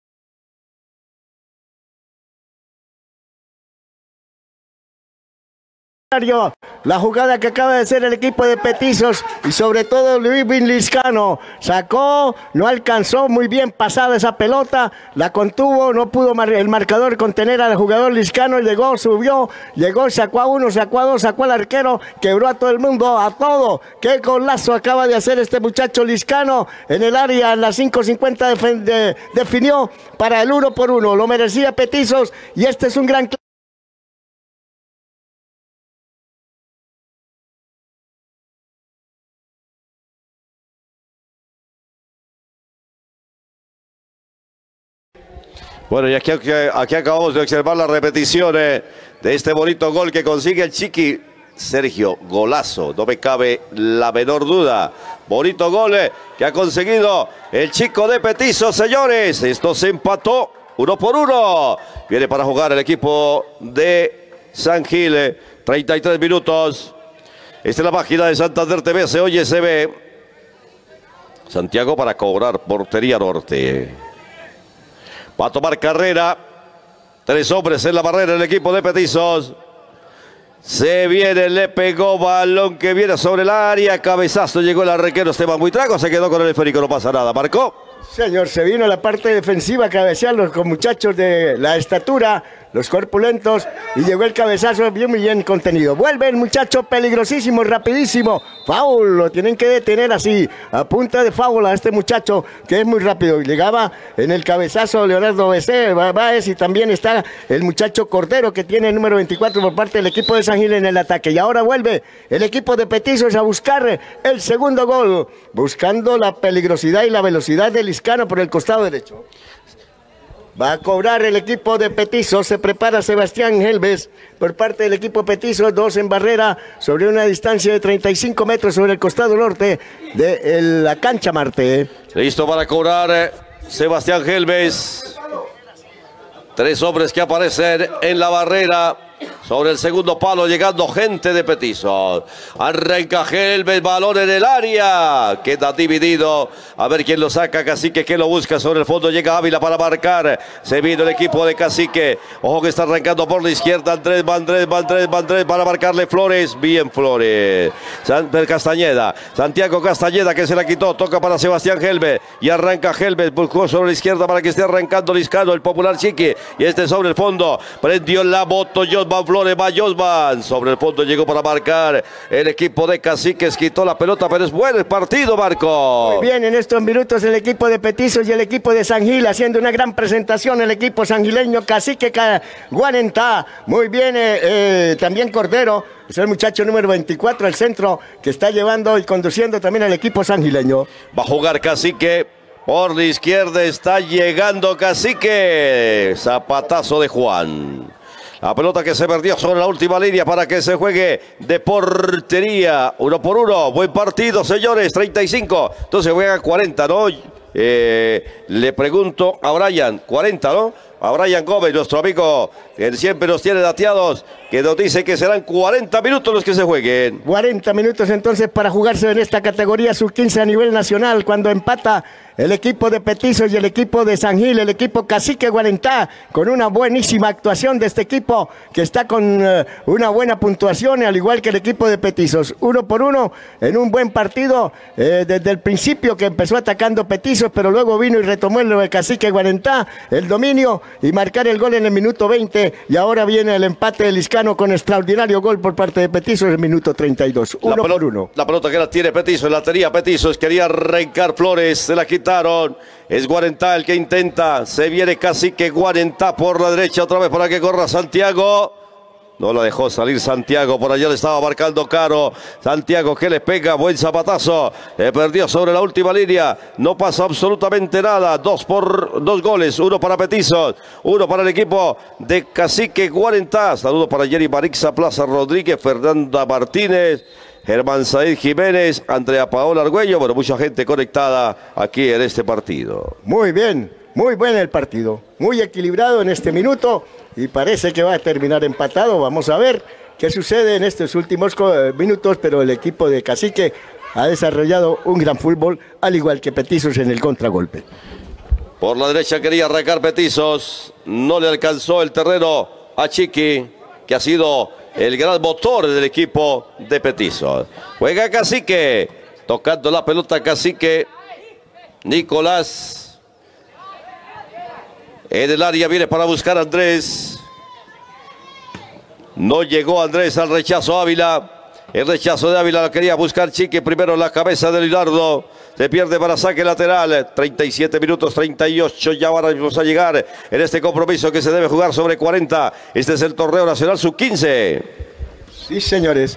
La jugada que acaba de hacer el equipo de Petizos y sobre todo Luis Liscano sacó, no alcanzó muy bien pasada esa pelota, la contuvo, no pudo mar el marcador contener al jugador Liscano, llegó, subió, llegó, sacó a uno, sacó a dos, sacó al arquero, quebró a todo el mundo, a todo. Qué golazo acaba de hacer este muchacho Liscano en el área, en las cinco cincuenta de, definió para el uno por uno, lo merecía Petizos y este es un gran Bueno, y aquí, aquí, aquí acabamos de observar las repeticiones de este bonito gol que consigue el Chiqui. Sergio, golazo, no me cabe la menor duda. Bonito gol que ha conseguido el chico de Petizo, señores. Esto se empató uno por uno. Viene para jugar el equipo de San Gil. treinta y tres minutos. Esta es la página de Santander T V. Se oye, se ve. Santiago para cobrar portería norte. Va a tomar carrera. Tres hombres en la barrera el equipo de Petizos. Se viene, le pegó, balón que viene sobre el área, cabezazo, llegó el arquero Esteban Buitrago, se quedó con el esférico, no pasa nada, marcó. Señor, se vino la parte defensiva a cabecearlos con muchachos de la estatura, los corpulentos, y llegó el cabezazo bien, muy bien contenido. Vuelve el muchacho peligrosísimo, rapidísimo. Foul, lo tienen que detener así, a punta de foul a este muchacho, que es muy rápido. Llegaba en el cabezazo Leonardo Becé, Báez, y también está el muchacho Cordero, que tiene el número veinticuatro por parte del equipo de San Gil en el ataque. Y ahora vuelve el equipo de Petizos a buscar el segundo gol, buscando la peligrosidad y la velocidad del Liscano por el costado derecho. Va a cobrar el equipo de Petizos, se prepara Sebastián Helves por parte del equipo Petizos, dos en barrera sobre una distancia de treinta y cinco metros sobre el costado norte de la cancha Marte. Listo para cobrar eh, Sebastián Helves. Tres hombres que aparecen en la barrera. Sobre el segundo palo, llegando gente de Petizos. Arranca Helves, balón en el área. Queda dividido. A ver quién lo saca. Cacique que lo busca sobre el fondo. Llega Ávila para marcar. Se vino el equipo de Cacique. Ojo que está arrancando por la izquierda. Andrés, Andrés, Andrés, Andrés para marcarle Flores. Bien Flores. San Castañeda. Santiago Castañeda que se la quitó. Toca para Sebastián Helves. Y arranca Helves. Buscó sobre la izquierda para que esté arrancando Liscano, el popular Chiqui. Y este sobre el fondo. Prendió la moto. Josman Flores, va Josman. Sobre el fondo llegó para marcar el equipo de Caciques. Quitó la pelota, pero es buen el partido, Marco. Muy bien, en estos minutos el equipo de Petizos y el equipo de San Gil haciendo una gran presentación. El equipo sangileño Cacique Guarentá. Muy bien, eh, eh, también Cordero. Es el muchacho número veinticuatro, el centro que está llevando y conduciendo también al equipo sangileño. Va a jugar Cacique. Por la izquierda está llegando Cacique. Zapatazo de Juan. La pelota que se perdió sobre la última línea para que se juegue de portería. Uno por uno. Buen partido, señores. treinta y cinco. Entonces juega cuarenta, ¿no? Eh, le pregunto a Brian. cuarenta, ¿no? A Brian Gómez, nuestro amigo, que siempre nos tiene dateados, que nos dice que serán cuarenta minutos los que se jueguen. cuarenta minutos entonces para jugarse en esta categoría sub quince a nivel nacional, cuando empata el equipo de Petizos y el equipo de San Gil, el equipo Cacique Guarentá, con una buenísima actuación de este equipo, que está con uh, una buena puntuación, al igual que el equipo de Petizos. Uno por uno, en un buen partido, eh, desde el principio que empezó atacando Petizos, pero luego vino y retomó el de Cacique Guarentá, el dominio, y marcar el gol en el minuto veinte, y ahora viene el empate de Liscano con extraordinario gol por parte de Petizos en el minuto treinta y dos, uno por uno. La pelota que la tiene Petizos, la tenía Petizos, quería arrancar Flores, se la quitaron, es Guarentá el que intenta, se viene Cacique Guarentá por la derecha, otra vez para que corra Santiago. No la dejó salir Santiago, por allá le estaba marcando Caro. Santiago que le pega, buen zapatazo. Le perdió sobre la última línea. No pasa absolutamente nada. Dos por dos goles, uno para Petizos, uno para el equipo de Cacique Guarentá. Saludos para Jerry Marixa, Plaza Rodríguez, Fernanda Martínez, Germán Said Jiménez, Andrea Paola Argüello. Bueno, mucha gente conectada aquí en este partido. Muy bien, muy buen el partido. Muy equilibrado en este minuto. Y parece que va a terminar empatado. Vamos a ver qué sucede en estos últimos minutos, pero el equipo de Cacique ha desarrollado un gran fútbol, al igual que Petizos en el contragolpe. Por la derecha quería arrancar Petizos, no le alcanzó el terreno a Chiqui, que ha sido el gran motor del equipo de Petizos. Juega Cacique, tocando la pelota Cacique, Nicolás. En el área viene para buscar a Andrés. No llegó Andrés al rechazo Ávila. El rechazo de Ávila lo quería buscar Chiqui. Primero la cabeza de Leonardo. Se pierde para saque lateral. treinta y siete minutos, treinta y ocho. Ya vamos a llegar en este compromiso que se debe jugar sobre cuarenta. Este es el torneo nacional sub quince. Sí, señores.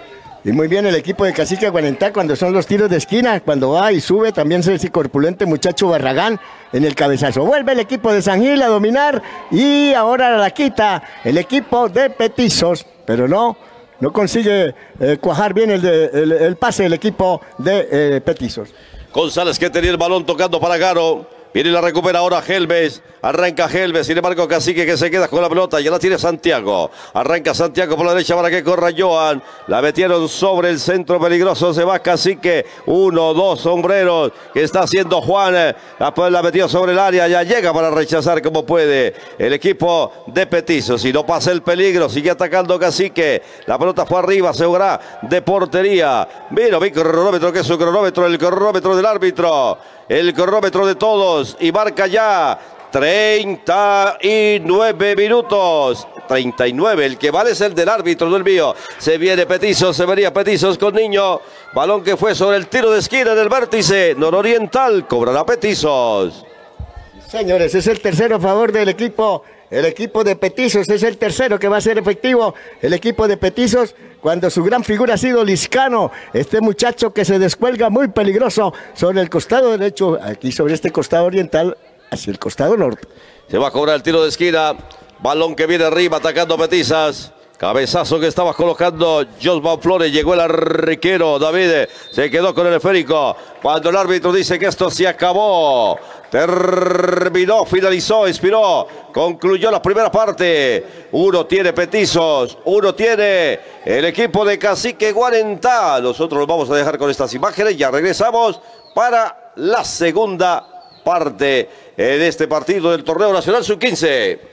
Y muy bien el equipo de Cacique Guanentá cuando son los tiros de esquina, cuando va y sube también es ese corpulente muchacho Barragán en el cabezazo. Vuelve el equipo de San Gil a dominar y ahora la quita el equipo de Petizos, pero no, no consigue eh, cuajar bien el, de, el, el pase del equipo de eh, Petizos. González que tenía el balón tocando para Garo. Viene y la recupera ahora Helves. Arranca Helves. Sin embargo, Cacique que se queda con la pelota. Ya la tiene Santiago. Arranca Santiago por la derecha para que corra Johan. La metieron sobre el centro peligroso. Se va Cacique. Uno, dos sombreros que está haciendo Juan. La, la metió sobre el área. Ya llega para rechazar como puede el equipo de Petizos. Si no pasa el peligro, sigue atacando Cacique. La pelota fue arriba. Segura de portería. Mira, mi cronómetro, que es su cronómetro. El cronómetro del árbitro. El cronómetro de todos y marca ya treinta y nueve minutos. treinta y nueve, el que vale es el del árbitro, no el mío. Se viene Petizos, se venía Petizos con Niño. Balón que fue sobre el tiro de esquina del vértice nororiental. Cobrará Petizos. Señores, es el tercero a favor del equipo. El equipo de Petizos es el tercero que va a ser efectivo. El equipo de Petizos, cuando su gran figura ha sido Liscano, este muchacho que se descuelga muy peligroso sobre el costado derecho, aquí sobre este costado oriental, hacia el costado norte. Se va a cobrar el tiro de esquina. Balón que viene arriba atacando Petizas. Cabezazo que estaba colocando Josman Flores. Llegó el arquero David. Se quedó con el esférico. Cuando el árbitro dice que esto se acabó. Terminó, finalizó, expiró. Concluyó la primera parte. Uno tiene Petizos. Uno tiene el equipo de Cacique Guarentá. Nosotros los vamos a dejar con estas imágenes. Ya regresamos para la segunda parte de este partido del Torneo Nacional sub quince.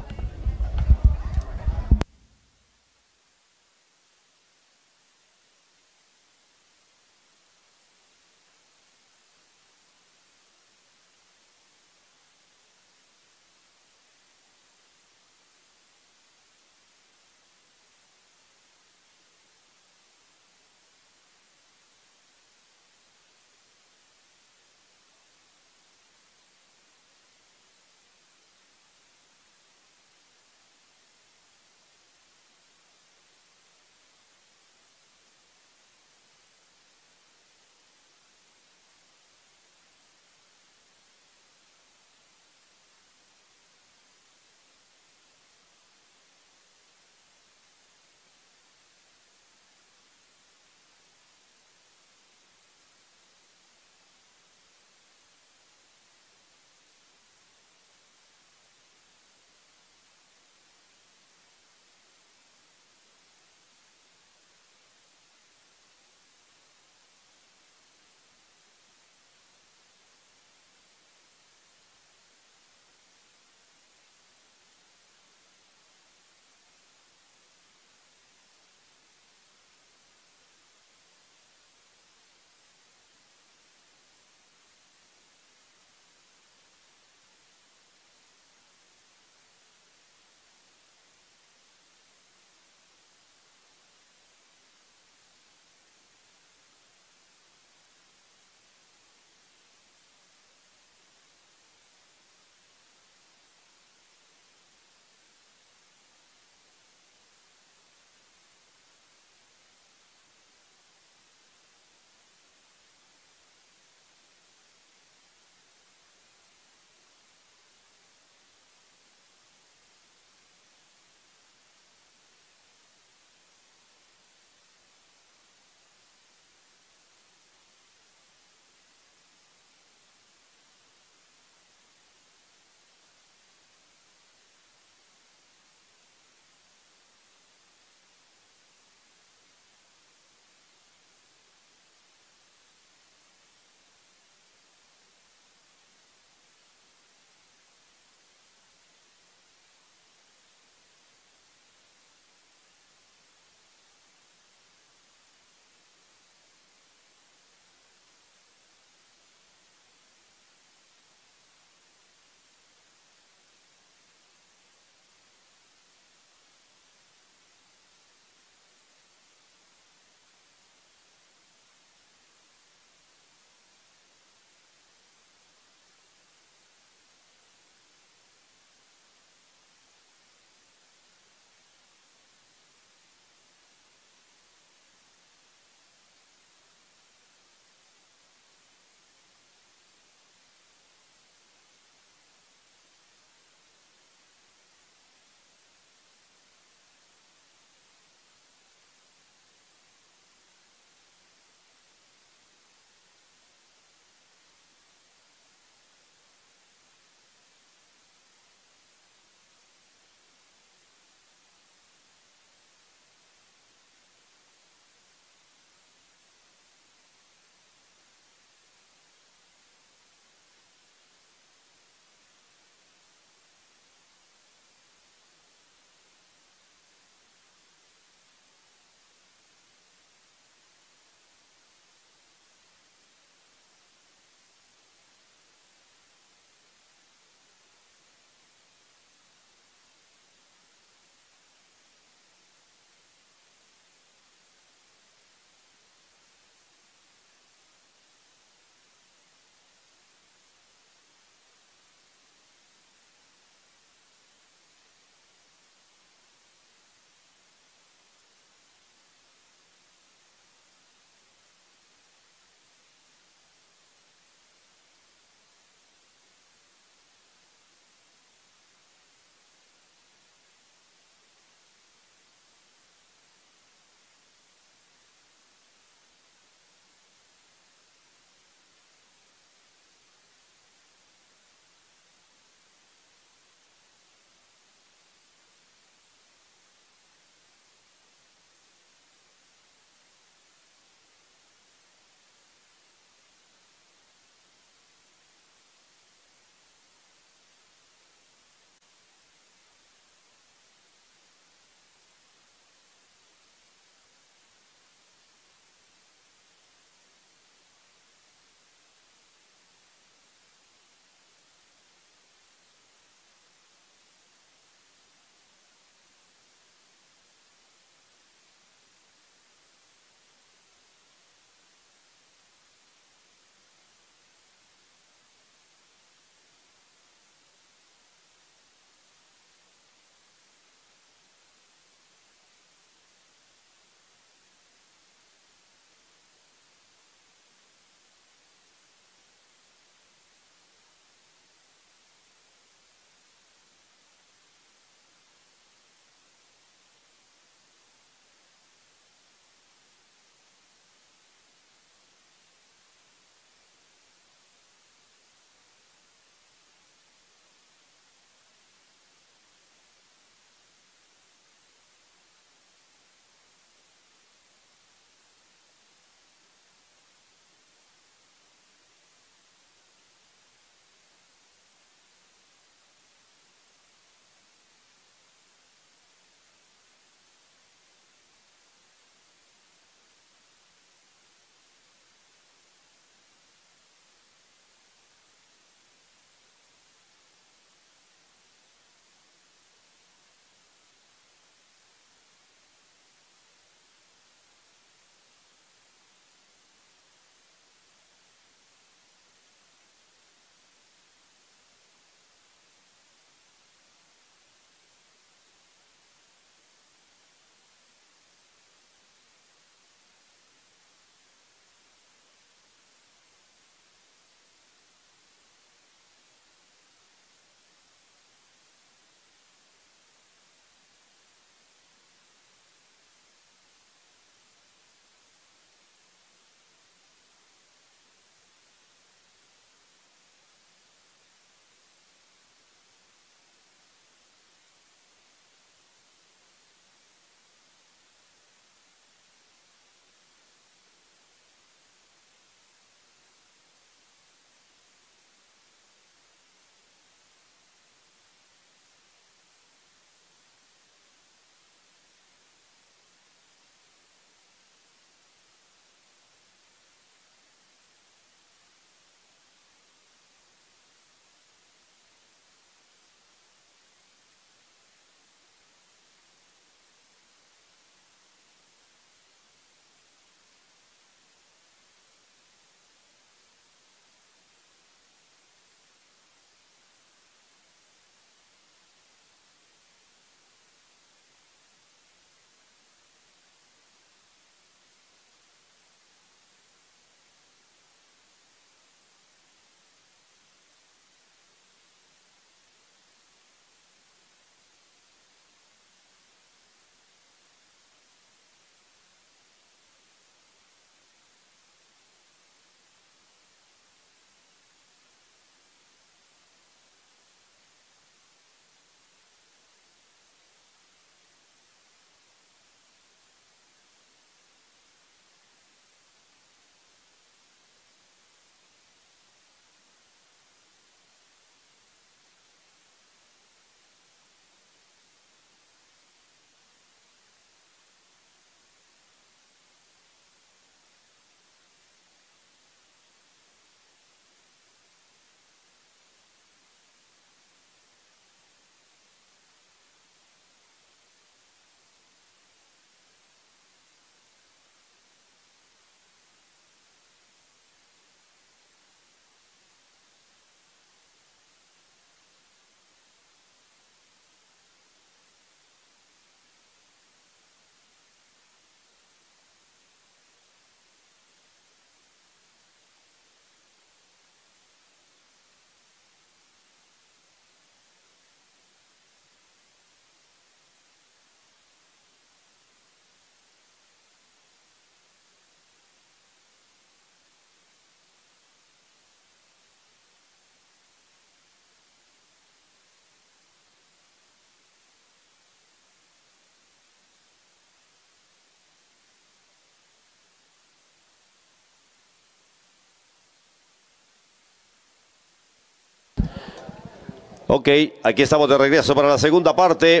Ok, aquí estamos de regreso para la segunda parte.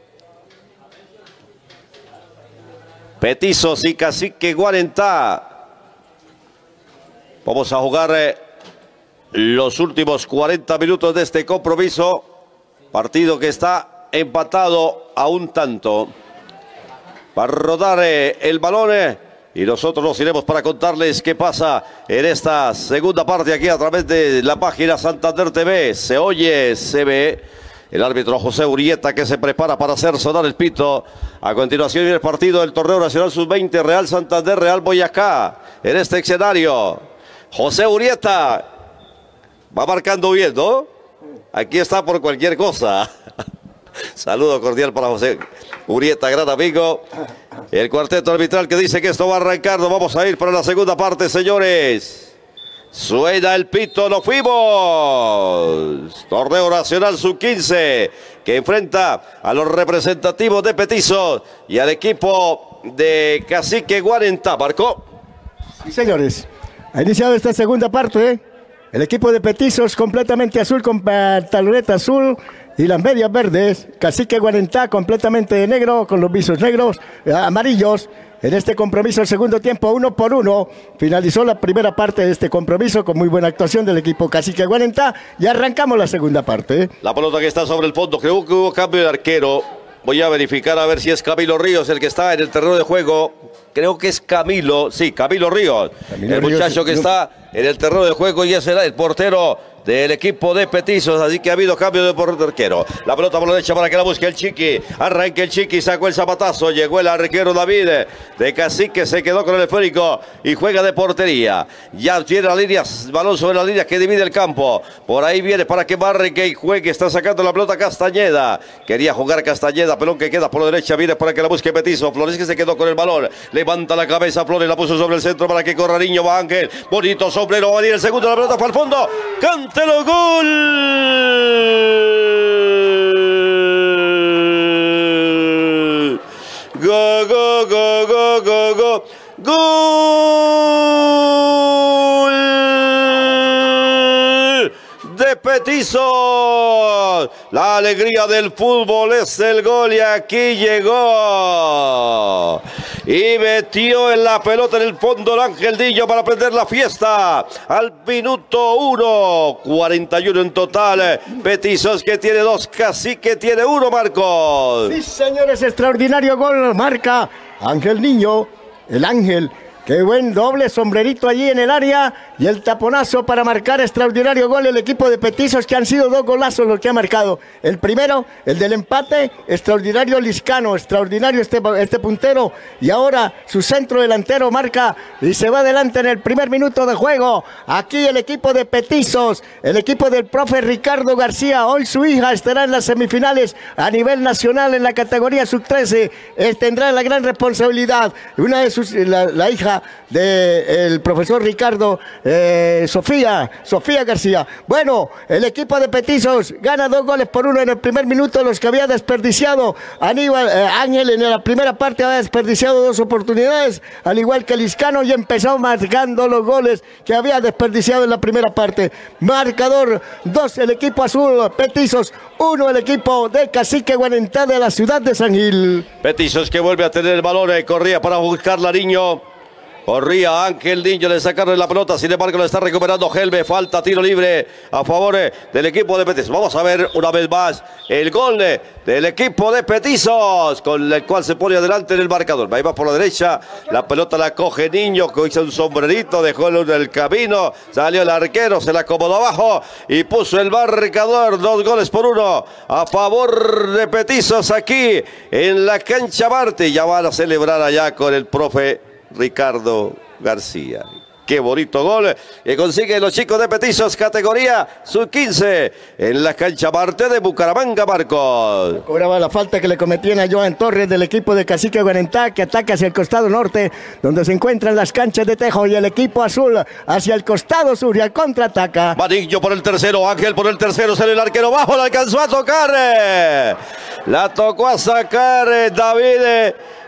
Petizos y Cacique Guarentá. Vamos a jugar eh, los últimos cuarenta minutos de este compromiso. Partido que está empatado a un tanto. Va a rodar eh, el balón eh, y nosotros nos iremos para contarles qué pasa en esta segunda parte aquí a través de la página Santander T V. Se oye, se ve. El árbitro José Urieta que se prepara para hacer sonar el pito. A continuación viene el partido del Torneo Nacional sub veinte Real Santander, Real Boyacá. En este escenario, José Urieta va marcando bien, ¿no? Aquí está por cualquier cosa. Saludo cordial para José Urieta, gran amigo. El cuarteto arbitral que dice que esto va a arrancar. Nos vamos a ir para la segunda parte, señores. Suena el pito, nos fuimos. Torneo Nacional sub quince que enfrenta a los representativos de Petizos y al equipo de Cacique Guarentá. Marcó. Sí, señores. Ha iniciado esta segunda parte. ¿eh? El equipo de Petizos completamente azul con pantaloneta azul y las medias verdes. Cacique Guarentá completamente de negro con los visos negros, eh, amarillos. En este compromiso, el segundo tiempo, uno por uno. Finalizó la primera parte de este compromiso con muy buena actuación del equipo Cacique Guarentá. Y arrancamos la segunda parte. La pelota que está sobre el fondo. Creo que hubo cambio de arquero. Voy a verificar a ver si es Camilo Ríos el que está en el terreno de juego. Creo que es Camilo. Sí, Camilo Ríos. Camilo el Ríos, muchacho que no... está en el terreno de juego y es el, el portero del equipo de Petizos, así que ha habido cambio de portero arquero. La pelota por la derecha para que la busque el Chiqui. Arranque el Chiqui, sacó el zapatazo. Llegó el arquero David de Cacique, se quedó con el esférico y juega de portería. Ya tiene la línea, balón sobre la línea que divide el campo. Por ahí viene para que barrique y juegue. Está sacando la pelota Castañeda. Quería jugar Castañeda, pelón que queda por la derecha. Viene para que la busque Petizos. Flores que se quedó con el balón. Levanta la cabeza Flores, la puso sobre el centro para que corra Niño. Va Ángel. Bonito sombrero. Va a venir el segundo. La pelota fue al fondo. Canta. ¡Gol! ¡Go, go, go, go, go, go! ¡Gol! De Petizos. La alegría del fútbol es el gol y aquí llegó. Y metió en la pelota en el fondo el Ángel Dillo para prender la fiesta. Al minuto uno, cuarenta y uno en total. Petizos que tiene dos, Cacique tiene uno, Marcos. Sí, señores, extraordinario gol marca Ángel Niño, el Ángel. Qué buen doble sombrerito allí en el área y el taponazo para marcar extraordinario gol el equipo de Petizos, que han sido dos golazos los que ha marcado. El primero, el del empate, extraordinario Liscano, extraordinario este, este puntero, y ahora su centro delantero marca y se va adelante en el primer minuto de juego. Aquí el equipo de Petizos, el equipo del profe Ricardo García. Hoy su hija estará en las semifinales a nivel nacional en la categoría sub trece. Él tendrá la gran responsabilidad. Una de sus, la, la hija del profesor Ricardo, eh, Sofía, Sofía García. Bueno, el equipo de Petizos gana dos goles por uno en el primer minuto, los que había desperdiciado Aníbal eh, Ángel en la primera parte había desperdiciado dos oportunidades, al igual que Liscano, y empezó marcando los goles que había desperdiciado en la primera parte. Marcador dos el equipo azul, Petizos uno el equipo de Cacique Guarentá de la ciudad de San Gil. Petizos que vuelve a tener el balón, eh, corría para buscar la Niño. Corría Ángel Niño, le sacaron la pelota, sin embargo lo está recuperando Helve. Falta, tiro libre a favor del equipo de Petizos. Vamos a ver una vez más el gol del equipo de Petizos, con el cual se pone adelante en el marcador. Ahí va por la derecha, la pelota la coge Niño, que hizo un sombrerito, dejó en el camino, salió el arquero, se la acomodó abajo y puso el marcador. Dos goles por uno a favor de Petizos aquí en la cancha Marte. Ya van a celebrar allá con el profe Ricardo García. Qué bonito gol que consiguen los chicos de Petizos, categoría sub quince en la cancha Marte de Bucaramanga, Marcos. Cobraba la falta que le cometían a Joan Torres del equipo de Cacique Guarentá, que ataca hacia el costado norte, donde se encuentran las canchas de tejo, y el equipo azul hacia el costado sur y al contraataca. Marillo por el tercero, Ángel por el tercero, sale el arquero bajo, la alcanzó a tocar. La tocó a sacar David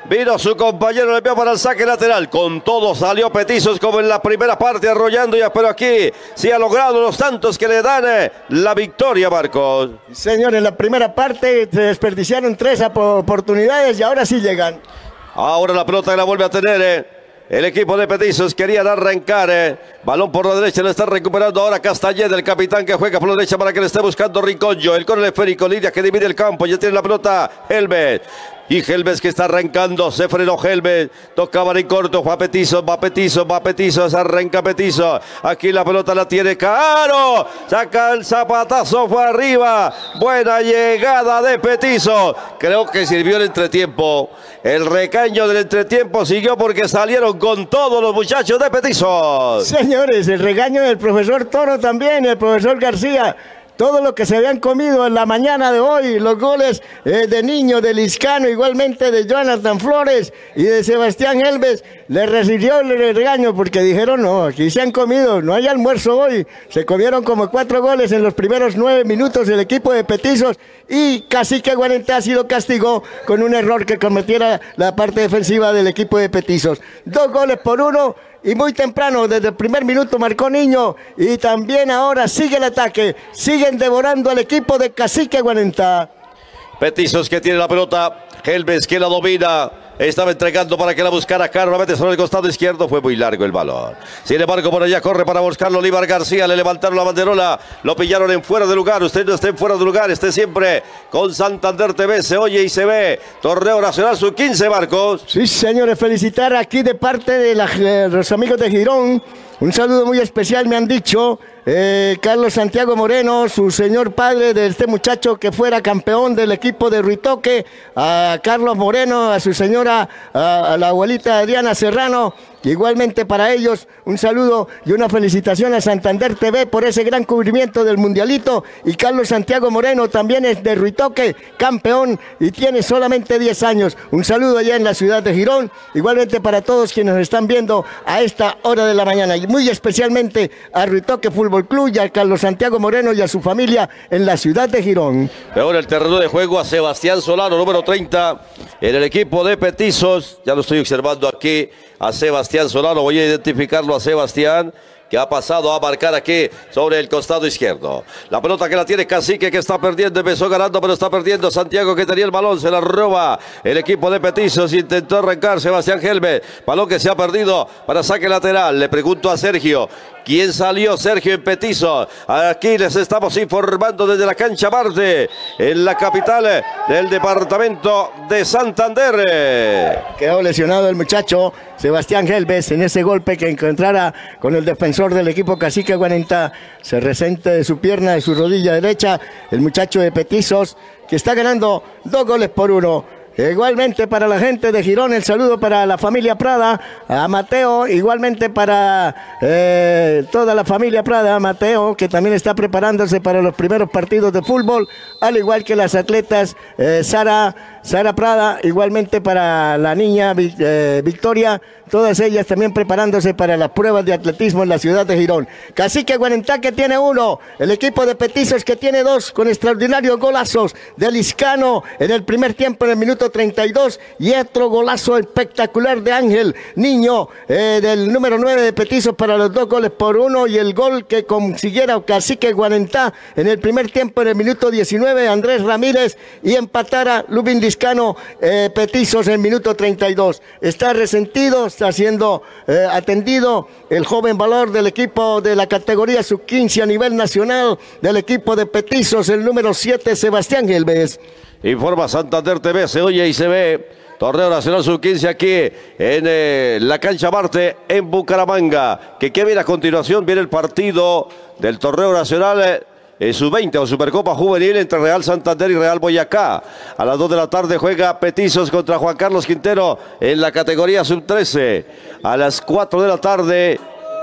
Vino su compañero, le envió para el saque lateral. Con todo salió Petizos como en la primera parte, arrollando ya, pero aquí sí ha logrado los tantos que le dan eh, la victoria, Marcos. Señor, en la primera parte se desperdiciaron tres oportunidades y ahora sí llegan. Ahora la pelota la vuelve a tener eh. el equipo de Petizos. Querían arrancar. Eh. Balón por la derecha. Le está recuperando ahora Castañeda, el capitán que juega por la derecha para que le esté buscando Ricollo. El con el esférico. Línea que divide el campo. Ya tiene la pelota Helves. Y Helves que está arrancando. Se frenó Helves. Tocaba en corto. Va Petizos. Va Petizos. Va Petizos. Arranca Petizos. Aquí la pelota la tiene Caro. Saca el zapatazo. Fue arriba. Buena llegada de Petizos. Creo que sirvió el entretiempo. El recaño del entretiempo siguió porque salieron con todos los muchachos de Petizos. Señores, el regaño del profesor Toro también, el profesor García. Todo lo que se habían comido en la mañana de hoy, los goles eh, de Niño, de Liscano, igualmente de Jonathan Flores y de Sebastián Helves, le recibió el regaño porque dijeron, no, aquí se han comido, no hay almuerzo hoy. Se comieron como cuatro goles en los primeros nueve minutos el equipo de Petizos y Cacique Guarentácido castigó con un error que cometiera la parte defensiva del equipo de Petizos. Dos goles por uno. Y muy temprano, desde el primer minuto, marcó Niño. Y también ahora sigue el ataque. Siguen devorando al equipo de Cacique Guarentá. Petizos que tiene la pelota. Helves que la domina. Estaba entregando para que la buscara Caro. La mete sobre el costado izquierdo. Fue muy largo el balón. Sin embargo, por allá corre para buscarlo Olivar García. Le levantaron la banderola. Lo pillaron en fuera de lugar. Usted no esté en fuera de lugar. Esté siempre con Santander T V. Se oye y se ve. Torneo Nacional sub quince, Marcos. Sí, señores. Felicitar aquí de parte de la, eh, los amigos de Girón. Un saludo muy especial, me han dicho. Eh, Carlos Santiago Moreno, su señor padre de este muchacho que fuera campeón del equipo de Ruitoque, a Carlos Moreno, a su señora, a, a la abuelita Adriana Serrano. Igualmente para ellos un saludo y una felicitación a Santander T V por ese gran cubrimiento del Mundialito. Y Carlos Santiago Moreno también es de Ruitoque, campeón y tiene solamente diez años. Un saludo allá en la ciudad de Girón. Igualmente para todos quienes nos están viendo a esta hora de la mañana. Y muy especialmente a Ruitoque Fútbol Club y a Carlos Santiago Moreno y a su familia en la ciudad de Girón. Ahora el terreno de juego a Sebastián Solano, número treinta, en el equipo de Petizos. Ya lo estoy observando aquí a Sebastián Solano. Voy a identificarlo a Sebastián, que ha pasado a marcar aquí sobre el costado izquierdo. La pelota que la tiene Cacique, que está perdiendo, empezó ganando, pero está perdiendo. Santiago, que tenía el balón, se la roba el equipo de Petizos. Intentó arrancar Sebastián Helves. Balón que se ha perdido para saque lateral. Le pregunto a Sergio, ¿quién salió? Sergio en Petizos. Aquí les estamos informando desde la cancha Marte, en la capital del departamento de Santander. Quedó lesionado el muchacho Sebastián Helves en ese golpe que encontrara con el defensor del equipo Cacique Guarentá. Se resente de su pierna, de su rodilla derecha, el muchacho de Petizos, que está ganando dos goles por uno. Igualmente para la gente de Girón, el saludo para la familia Prada, a Mateo, igualmente para eh, toda la familia Prada, a Mateo, que también está preparándose para los primeros partidos de fútbol, al igual que las atletas eh, Sara, Sara Prada, igualmente para la niña eh, Victoria, todas ellas también preparándose para las pruebas de atletismo en la ciudad de Girón. Cacique Guarentá que tiene uno, el equipo de Petizos que tiene dos, con extraordinarios golazos de Liscano en el primer tiempo, en el minuto treinta y dos, y otro golazo espectacular de Ángel Niño, eh, del número nueve de Petizos, para los dos goles por uno, y el gol que consiguiera Cacique Guarentá en el primer tiempo, en el minuto diecinueve, Andrés Ramírez, y empatara Lubin Liscano, eh, Petizos en el minuto treinta y dos. Está resentido, está siendo eh, atendido el joven valor del equipo de la categoría sub quince a nivel nacional, del equipo de Petizos, el número siete, Sebastián Helves. Informa Santander T V, se oye y se ve. Torneo Nacional sub quince aquí en eh, la cancha Marte en Bucaramanga. Que qué viene a continuación, viene el partido del Torneo Nacional eh, sub veinte o Supercopa Juvenil entre Real Santander y Real Boyacá. A las dos de la tarde juega Petizos contra Juan Carlos Quintero en la categoría sub trece. A las cuatro de la tarde...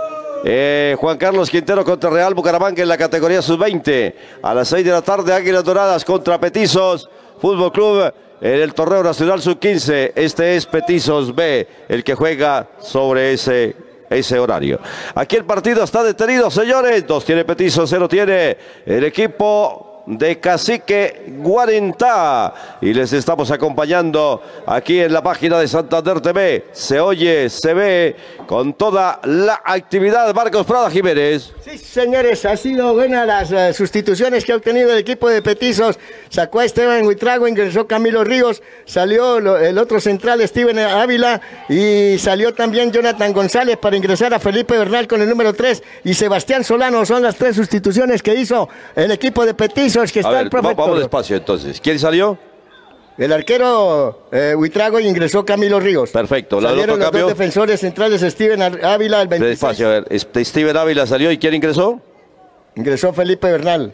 Eh, Juan Carlos Quintero contra Real Bucaramanga en la categoría sub veinte. A las seis de la tarde Águilas Doradas contra Petizos Fútbol Club en el Torneo Nacional sub quince. Este es Petizos B, el que juega sobre ese, ese horario. Aquí el partido está detenido, señores. Dos tiene Petizos, cero tiene el equipo de Cacique Guarentá y les estamos acompañando aquí en la página de Santander T V. Se oye, se ve con toda la actividad. Marcos Prada Jiménez. Sí, señores, ha sido buena las uh, sustituciones que ha obtenido el equipo de Petizos. Sacó a Esteban Huitrago, ingresó Camilo Ríos, salió lo, el otro central Steven Ávila y salió también Jonathan González para ingresar a Felipe Bernal con el número tres y Sebastián Solano. Son las tres sustituciones que hizo el equipo de Petizos. Que está a ver, el profe vamos despacio entonces. ¿Quién salió? El arquero eh, Huitrago y ingresó Camilo Ríos. Perfecto. ¿La Salieron los cambio? dos defensores centrales, Steven Ávila, el veintiséis. Despacio, a ver. Este Steven Ávila salió y ¿quién ingresó? Ingresó Felipe Bernal.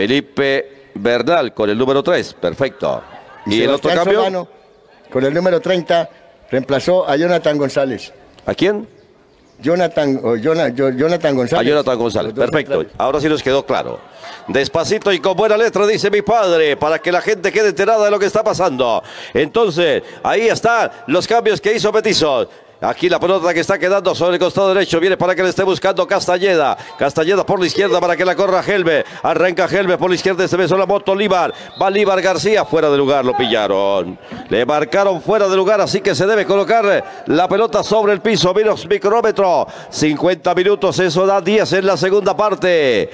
Felipe Bernal con el número tres. Perfecto. ¿Y, ¿Y el otro cambio? Solano, con el número treinta, reemplazó a Jonathan González. ¿A quién? Jonathan, o Jonah, Jonathan González. A Jonathan González. Perfecto. Centrales. Ahora sí nos quedó claro. Despacito y con buena letra, dice mi padre, para que la gente quede enterada de lo que está pasando. Entonces, ahí están los cambios que hizo Petizos. Aquí la pelota que está quedando sobre el costado derecho. Viene para que le esté buscando Castañeda. Castañeda por la izquierda para que la corra Helve. Arranca Helve por la izquierda. Se besó la moto Líbar. Va Líbar García. Fuera de lugar lo pillaron. Le marcaron fuera de lugar. Así que se debe colocar la pelota sobre el piso. Menos micrómetro. cincuenta minutos. Eso da diez en la segunda parte.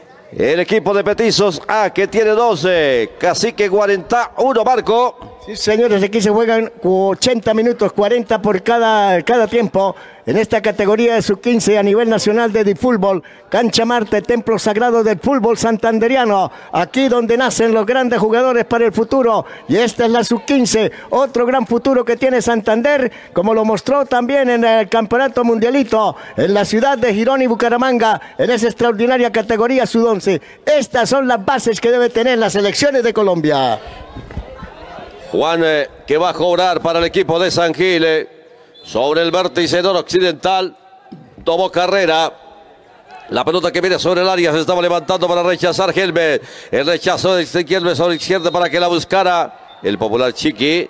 El equipo de Petizos A que tiene doce. Cacique Guarentá uno, Marco. Sí, señores, aquí se juegan ochenta minutos, cuarenta por cada, cada tiempo. En esta categoría de sub quince a nivel nacional de fútbol, Cancha Marte, templo sagrado del fútbol santanderiano. Aquí donde nacen los grandes jugadores para el futuro. Y esta es la sub quince, otro gran futuro que tiene Santander, como lo mostró también en el Campeonato Mundialito, en la ciudad de Girón y Bucaramanga, en esa extraordinaria categoría sub once. Estas son las bases que debe tener las selecciones de Colombia. Juan eh, que va a cobrar para el equipo de San Gil eh, sobre el vértice noroccidental. Tomó carrera. La pelota que viene sobre el área se estaba levantando para rechazar Helve. El rechazo de Helve sobre izquierda para que la buscara el popular Chiqui.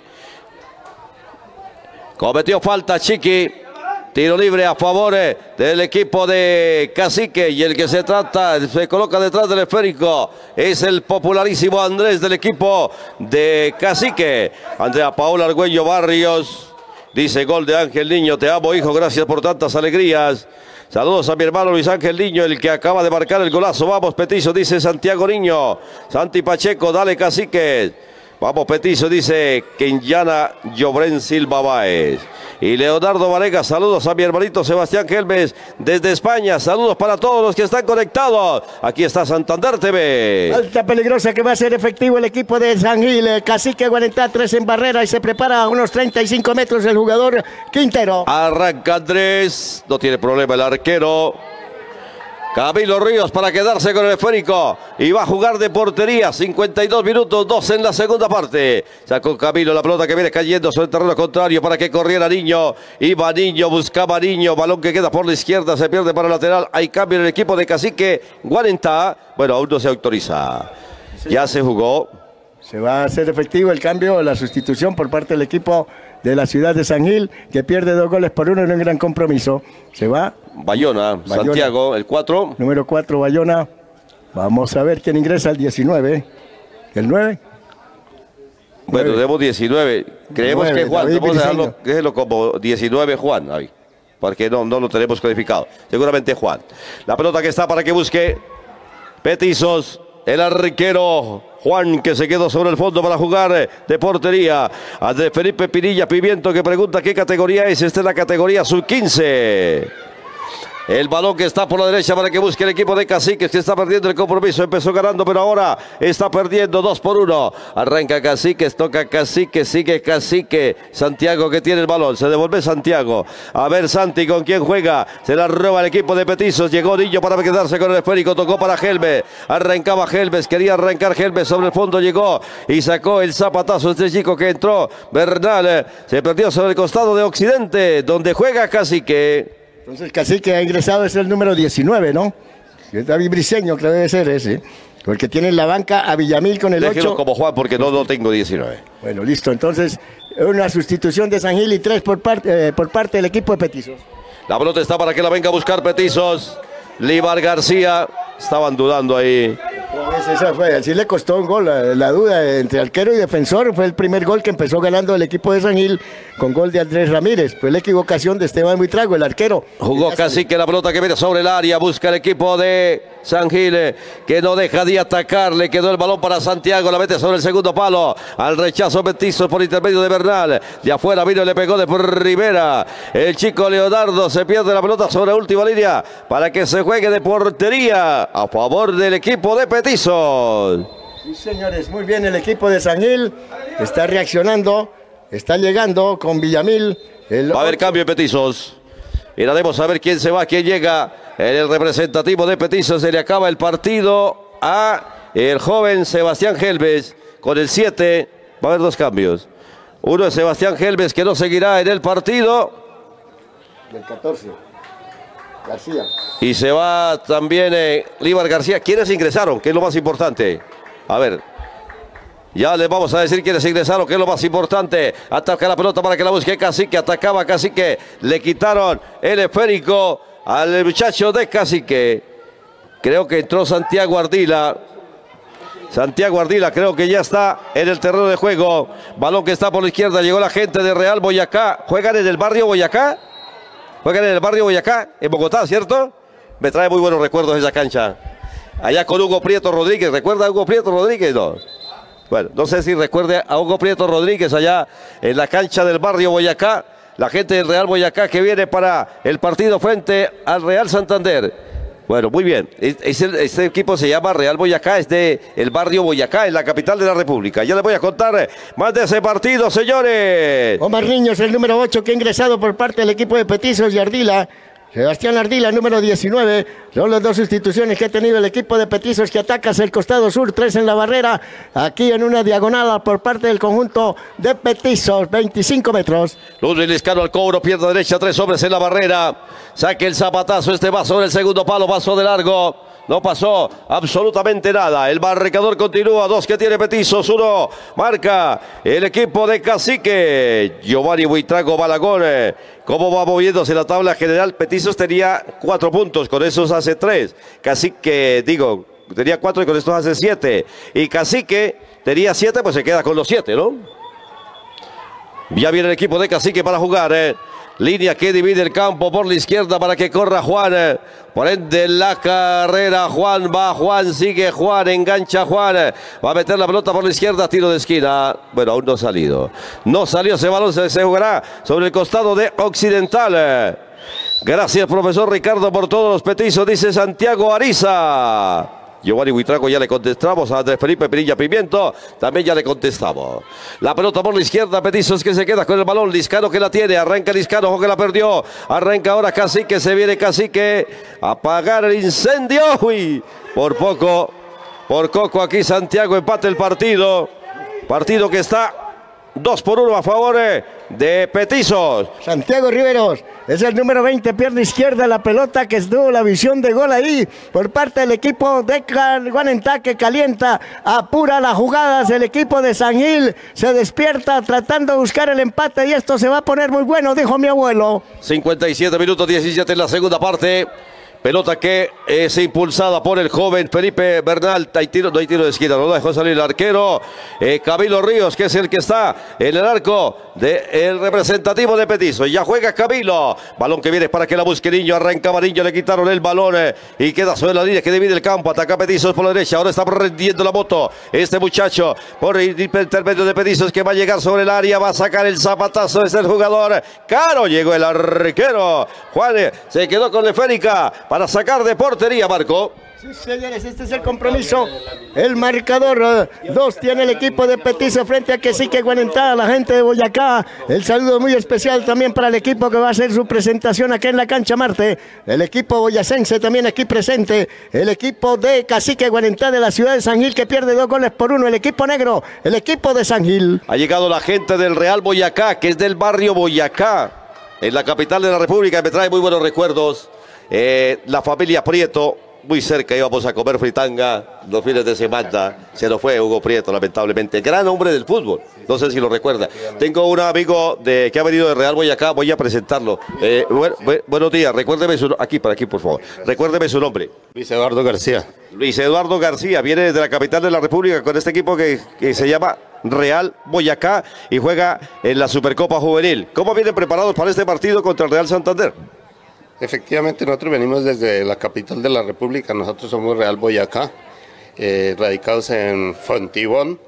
Cometió falta Chiqui. Tiro libre a favor eh, del equipo de Cacique y el que se trata, se coloca detrás del esférico es el popularísimo Andrés del equipo de Cacique. Andrea Paola Argüello Barrios dice: gol de Ángel Niño, te amo hijo, gracias por tantas alegrías. Saludos a mi hermano Luis Ángel Niño, el que acaba de marcar el golazo. Vamos Petizo, dice Santiago Niño. Santi Pacheco, dale Cacique. Vamos Petizo, dice Kenyana Jobren Silva Báez. Y Leonardo Varega, saludos a mi hermanito Sebastián Helves desde España. Saludos para todos los que están conectados. Aquí está Santander T V. Alta peligrosa que va a ser efectivo el equipo de San Gil. Cacique Guarentá, tres en barrera y se prepara a unos treinta y cinco metros el jugador Quintero. Arranca Andrés, no tiene problema el arquero. Camilo Ríos para quedarse con el esférico y va a jugar de portería. cincuenta y dos minutos, dos en la segunda parte. Sacó Camilo la pelota que viene cayendo sobre el terreno contrario para que corriera Niño. Iba Niño, buscaba Niño. Balón que queda por la izquierda, se pierde para el lateral. Hay cambio en el equipo de Cacique Guarentá. Bueno, aún no se autoriza. Ya se jugó. Se va a hacer efectivo el cambio, la sustitución por parte del equipo de la ciudad de San Gil, que pierde dos goles por uno en un gran compromiso. Se va Bayona, Bayona. Santiago, el cuatro. Número cuatro, Bayona. Vamos a ver quién ingresa el diecinueve. ¿El nueve? Bueno, debemos diecinueve. Creemos nueve, que Juan, debemos dejarlo, déjelo como diecinueve Juan, ahí, porque no, no lo tenemos calificado. Seguramente Juan. La pelota que está para que busque Petizos. El arquero Juan que se quedó sobre el fondo para jugar de portería. A de Felipe Pinilla Pimiento que pregunta qué categoría es. Esta es la categoría sub quince. El balón que está por la derecha para que busque el equipo de Caciques, que está perdiendo el compromiso. Empezó ganando, pero ahora está perdiendo dos por uno. Arranca Caciques, toca Caciques, sigue Cacique. Santiago que tiene el balón, se devuelve Santiago. A ver Santi con quién juega. Se la roba el equipo de Petizos. Llegó Niño para quedarse con el esférico. Tocó para Helve. Arrancaba Helves, quería arrancar Helves sobre el fondo. Llegó y sacó el zapatazo este chico que entró. Bernal se perdió sobre el costado de Occidente, donde juega Cacique. Entonces Cacique ha ingresado, es el número diecinueve, ¿no? Es David Briceño, que debe ser ese. Porque tiene en la banca a Villamil con el Déjelo ocho. Como Juan, porque no, no tengo diecinueve. Bueno, listo. Entonces, una sustitución de San Gil y tres por, parte, eh, por parte del equipo de Petizos. La pelota está para que la venga a buscar Petizos. Líbar García. Estaban dudando ahí. Pues esa fue, así le costó un gol, la, la duda entre arquero y defensor. Fue el primer gol que empezó ganando el equipo de San Gil con gol de Andrés Ramírez. Fue la equivocación de Esteban Buitrago, el arquero. Jugó Cacique la pelota que viene sobre el área, busca el equipo de San Gil, eh, que no deja de atacar. Le quedó el balón para Santiago, la mete sobre el segundo palo, al rechazo Petizo por intermedio de Bernal. De afuera vino y le pegó de Rivera. El chico Leonardo se pierde la pelota sobre la última línea para que se juegue de portería a favor del equipo de Petizos. Sí, señores, muy bien el equipo de San Gil. Está reaccionando, está llegando con Villamil. El... Va a haber cambio en Petizos. Miraremos a ver quién se va, quién llega. En el representativo de Petizos se le acaba el partido a el joven Sebastián Helves con el siete. Va a haber dos cambios. Uno es Sebastián Helves, que no seguirá en el partido. Del catorce. García. Y se va también eh, Líbar García. ¿Quiénes ingresaron? ¿Qué es lo más importante? A ver. Ya les vamos a decir quiénes ingresaron, que es lo más importante. Ataca la pelota para que la busque Cacique. Atacaba Cacique. Le quitaron el esférico al muchacho de Cacique. Creo que entró Santiago Ardila. Santiago Ardila creo que ya está en el terreno de juego. Balón que está por la izquierda. Llegó la gente de Real Boyacá. ¿Juegan en el barrio Boyacá? Juegan en el barrio Boyacá, en Bogotá, ¿cierto? Me trae muy buenos recuerdos esa cancha. Allá con Hugo Prieto Rodríguez. ¿Recuerda a Hugo Prieto Rodríguez? No. Bueno, no sé si recuerde a Hugo Prieto Rodríguez allá en la cancha del barrio Boyacá. La gente del Real Boyacá que viene para el partido frente al Real Santander. Bueno, muy bien. Este, este equipo se llama Real Boyacá, es de el barrio Boyacá, en la capital de la República. Ya les voy a contar más de ese partido, señores. Omar Niños, el número ocho, que ha ingresado por parte del equipo de Petizos, y Ardila. Sebastián Ardila, número diecinueve. Son las dos sustituciones que ha tenido el equipo de Petizos, que ataca hacia el costado sur, tres en la barrera. Aquí en una diagonal por parte del conjunto de Petizos, veinticinco metros. Ludwig Liscano al cobro, pierna derecha, tres hombres en la barrera. Saque el zapatazo, este va sobre el segundo palo, paso de largo. No pasó absolutamente nada. El marcador continúa. Dos que tiene Petizos. Uno marca el equipo de Cacique. Giovanni Buitrago Balagón. ¿Cómo va moviéndose la tabla general? Petizos tenía cuatro puntos. Con esos hace tres. Cacique, digo, tenía cuatro y con estos hace siete. Y Cacique tenía siete, pues se queda con los siete, ¿no? Ya viene el equipo de Cacique para jugar. Eh. Línea que divide el campo por la izquierda para que corra Juan. Por ende la carrera Juan, va Juan, sigue Juan, engancha Juan. Va a meter la pelota por la izquierda, tiro de esquina. Bueno, aún no ha salido. No salió ese balón, se, se jugará sobre el costado de Occidental. Gracias, profesor Ricardo, por todos los Petizos, dice Santiago Ariza. Giovanni Buitrago ya le contestamos, a Andrés Felipe Pinilla Pimiento también ya le contestamos. La pelota por la izquierda, Petizos que se queda con el balón, Liscano que la tiene, arranca Liscano, ojo que la perdió, arranca ahora Cacique, se viene Cacique a apagar el incendio. Uy, por poco, por poco aquí Santiago empate el partido, partido que está dos por uno a favor de Petizos. Santiago Riveros es el número veinte, pierna izquierda, la pelota que estuvo la visión de gol ahí por parte del equipo de Guanentá, que calienta, apura las jugadas. El equipo de San Gil se despierta tratando de buscar el empate y esto se va a poner muy bueno, dijo mi abuelo. cincuenta y siete minutos diecisiete en la segunda parte. Pelota que es impulsada por el joven Felipe Bernal. Hay tiro, no hay tiro de esquina, no dejó salir el arquero eh, Camilo Ríos, que es el que está en el arco del representativo de Petizo. Ya juega Camilo. Balón que viene para que la busque Niño. Arranca Mariño, le quitaron el balón eh, y queda sobre la línea que divide el campo. Ataca Petizos por la derecha. Ahora está rendiendo la moto este muchacho por el intermedio de Petizos, que va a llegar sobre el área. Va a sacar el zapatazo. Es el jugador Caro. Llegó el arquero. Juan eh, se quedó con la esférica para sacar de portería, Marco. Sí, señores, este es el compromiso. El marcador dos tiene el equipo de Petizo frente a Cacique Guanentá, la gente de Boyacá. El saludo muy especial también para el equipo que va a hacer su presentación aquí en la cancha Marte. El equipo boyacense también aquí presente. El equipo de Cacique Guanentá de la ciudad de San Gil, que pierde dos goles por uno. El equipo negro, el equipo de San Gil. Ha llegado la gente del Real Boyacá, que es del barrio Boyacá, en la capital de la República. Me trae muy buenos recuerdos. Eh, la familia Prieto, muy cerca íbamos a comer fritanga los fines de semana. Se nos fue Hugo Prieto, lamentablemente. Gran hombre del fútbol. No sé si lo recuerda. Tengo un amigo de, que ha venido de Real Boyacá. Voy a presentarlo. Eh, bu bu buenos días. Recuérdeme su aquí, para aquí, por favor. Recuérdeme su nombre. Luis Eduardo García. Luis Eduardo García. Viene desde la capital de la República con este equipo que, que se llama Real Boyacá y juega en la Supercopa Juvenil. ¿Cómo vienen preparados para este partido contra el Real Santander? Efectivamente, nosotros venimos desde la capital de la República. Nosotros somos Real Boyacá, eh, radicados en Fontibón,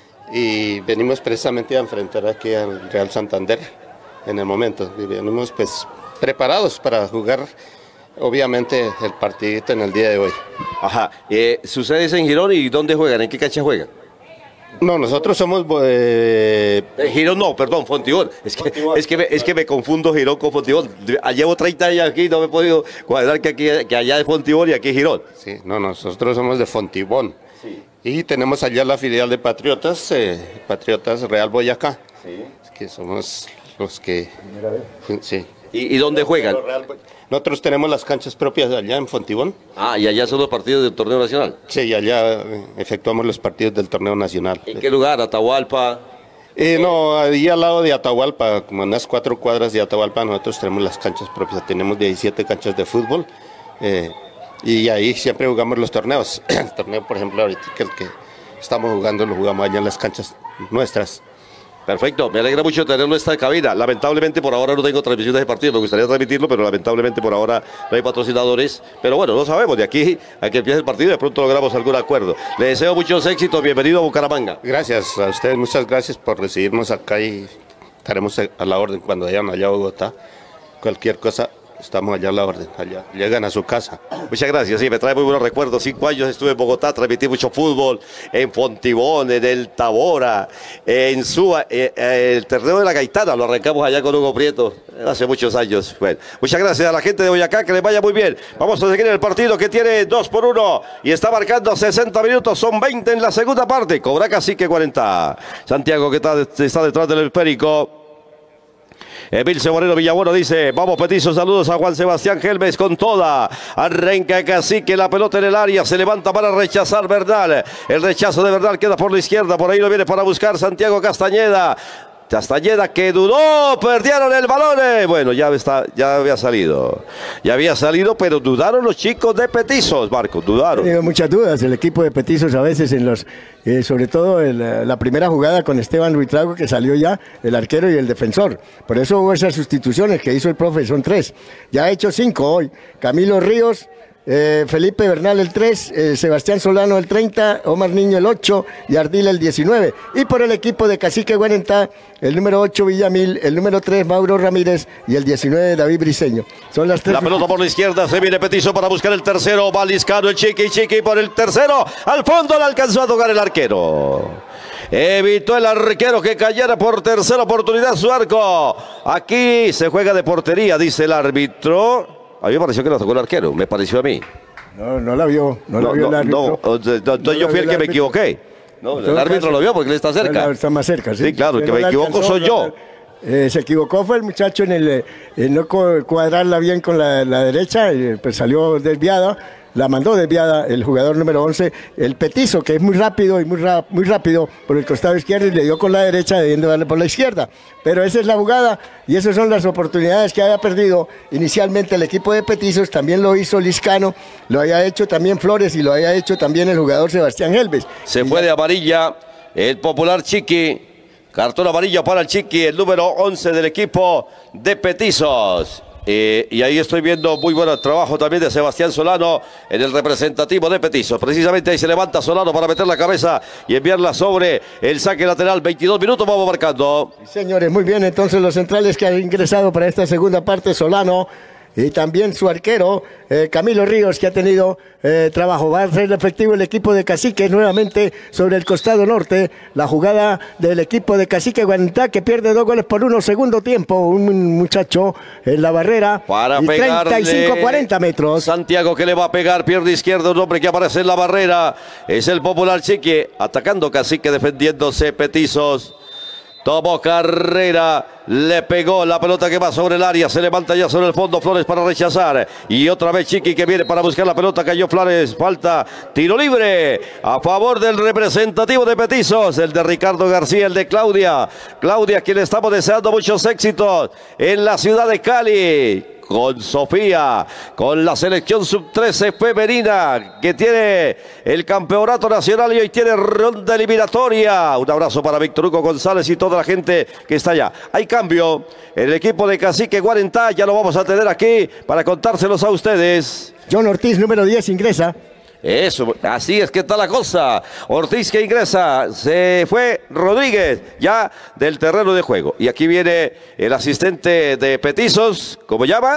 y venimos precisamente a enfrentar aquí al Real Santander en el momento. Y venimos pues preparados para jugar, obviamente, el partidito en el día de hoy. Ajá. Eh, ¿Sucede en Girón y dónde juegan? ¿En qué cancha juegan? No, nosotros somos... Eh... Eh, Girón no, perdón, Fontibón. Es que, Fontibón. Es, que me, es que me confundo Girón con Fontibón. Llevo treinta años aquí y no me he podido cuadrar que, aquí, que allá es Fontibón y aquí es Girón. Sí, no, nosotros somos de Fontibón. Sí. Y tenemos allá la filial de Patriotas, eh, Patriotas Real Boyacá. Sí. Es que somos los que... Sí. ¿Y, ¿Y dónde juegan? Nosotros tenemos las canchas propias allá en Fontibón. Ah, ¿y allá son los partidos del torneo nacional? Sí, y allá efectuamos los partidos del torneo nacional. ¿En qué lugar? ¿Atahualpa? Eh, no, ahí al lado de Atahualpa, como en unas cuatro cuadras de Atahualpa, nosotros tenemos las canchas propias. Tenemos diecisiete canchas de fútbol eh, y ahí siempre jugamos los torneos. El torneo, por ejemplo, ahorita que el que estamos jugando lo jugamos allá en las canchas nuestras. Perfecto, me alegra mucho tenerlo en esta cabina. Lamentablemente por ahora no tengo transmisiones de partido, me gustaría transmitirlo, pero lamentablemente por ahora no hay patrocinadores. Pero bueno, no sabemos, de aquí a que empiece el partido de pronto logramos algún acuerdo. Le deseo muchos éxitos, bienvenido a Bucaramanga. Gracias a ustedes, muchas gracias por recibirnos acá y estaremos a la orden cuando vayan allá a Bogotá. Cualquier cosa, estamos allá a la orden, allá llegan a su casa. Muchas gracias, sí, me trae muy buenos recuerdos. Cinco años estuve en Bogotá, transmití mucho fútbol, en Fontibón, en el Tabora, en Suba, eh, eh, el torneo de la Gaitana, lo arrancamos allá con Hugo Prieto, hace muchos años. Bueno, muchas gracias a la gente de Boyacá, que les vaya muy bien. Vamos a seguir el partido que tiene dos por uno y está marcando sesenta minutos, son veinte en la segunda parte. Cobra Cacique cuarenta. Santiago, que está, está detrás del esférico. Emilce Moreno Villabueno dice, vamos Petizo, saludos a Juan Sebastián Gelmes con toda. Arranca Cacique, la pelota en el área, se levanta para rechazar Bernal. El rechazo de Bernal queda por la izquierda, por ahí lo viene para buscar Santiago Castañeda. Castañeda que dudó, perdieron el balón. Bueno, ya, está, ya había salido. Ya había salido, pero dudaron los chicos de Petizos, Marco, dudaron. Tengo muchas dudas el equipo de Petizos a veces en los, eh, sobre todo en la primera jugada con Esteban Buitrago, que salió ya el arquero y el defensor. Por eso hubo esas sustituciones que hizo el profe, son tres. Ya ha hecho cinco hoy. Camilo Ríos, Eh, Felipe Bernal el tres, eh, Sebastián Solano el treinta, Omar Niño el ocho y Ardila el diecinueve. Y por el equipo de Cacique Guarentá, el número ocho Villamil, el número tres Mauro Ramírez y el diecinueve David Briseño. Son las tres. La pelota por la izquierda, se viene Petizo para buscar el tercero, va Liscano, el Chiqui, Chiqui por el tercero, al fondo le alcanzó a tocar el arquero. Evitó el arquero que cayera por tercera oportunidad su arco. Aquí se juega de portería, dice el árbitro. A mí me pareció que lo tocó el arquero, me pareció a mí. No, no la vio, no, no la vio no, el árbitro. No, no, no, yo fui el que me equivoqué. No, el árbitro lo vio porque él está cerca. Está más cerca, sí. Sí, claro, el que no me equivoco alcanzó, soy yo. Eh, se equivocó fue el muchacho en el en no cuadrarla bien con la, la derecha, eh, pues salió desviada, la mandó desviada el jugador número once, el Petizo, que es muy rápido y muy, ra muy rápido por el costado izquierdo y le dio con la derecha debiendo darle por la izquierda. Pero esa es la jugada y esas son las oportunidades que había perdido inicialmente el equipo de Petizos. También lo hizo Liscano, lo había hecho también Flores y lo había hecho también el jugador Sebastián Helves. Se y fue ya... de amarilla el popular Chiqui. Cartón amarillo para el Chiqui, el número once del equipo de Petizos. Eh, y ahí estoy viendo muy buen trabajo también de Sebastián Solano en el representativo de Petizos. Precisamente ahí se levanta Solano para meter la cabeza y enviarla sobre el saque lateral. veintidós minutos vamos marcando. Sí, señores, muy bien. Entonces los centrales que han ingresado para esta segunda parte, Solano y también su arquero, eh, Camilo Ríos, que ha tenido eh, trabajo. Va a ser efectivo el equipo de Cacique nuevamente sobre el costado norte. La jugada del equipo de Cacique Guarentá, que pierde dos goles por uno, segundo tiempo. Un muchacho en la barrera. Para y pegarle treinta y cinco cuarenta metros. Santiago que le va a pegar, pierde izquierda, un hombre que aparece en la barrera. Es el popular Chiqui, atacando Cacique, defendiéndose Petizos. Tomó carrera, le pegó la pelota que va sobre el área, se levanta ya sobre el fondo Flores para rechazar. Y otra vez Chiqui que viene para buscar la pelota, cayó Flores, falta, tiro libre a favor del representativo de Petizos, el de Ricardo García, el de Claudia. Claudia, quien le estamos deseando muchos éxitos en la ciudad de Cali. Con Sofía, con la selección sub trece femenina que tiene el campeonato nacional y hoy tiene ronda eliminatoria. Un abrazo para Víctor Hugo González y toda la gente que está allá. Hay cambio en el equipo de Cacique Guarentá, ya lo vamos a tener aquí para contárselos a ustedes. John Ortiz, número diez, ingresa. Eso, así es que está la cosa. Ortiz que ingresa, se fue Rodríguez ya del terreno de juego. Y aquí viene el asistente de Petizos, ¿cómo llama?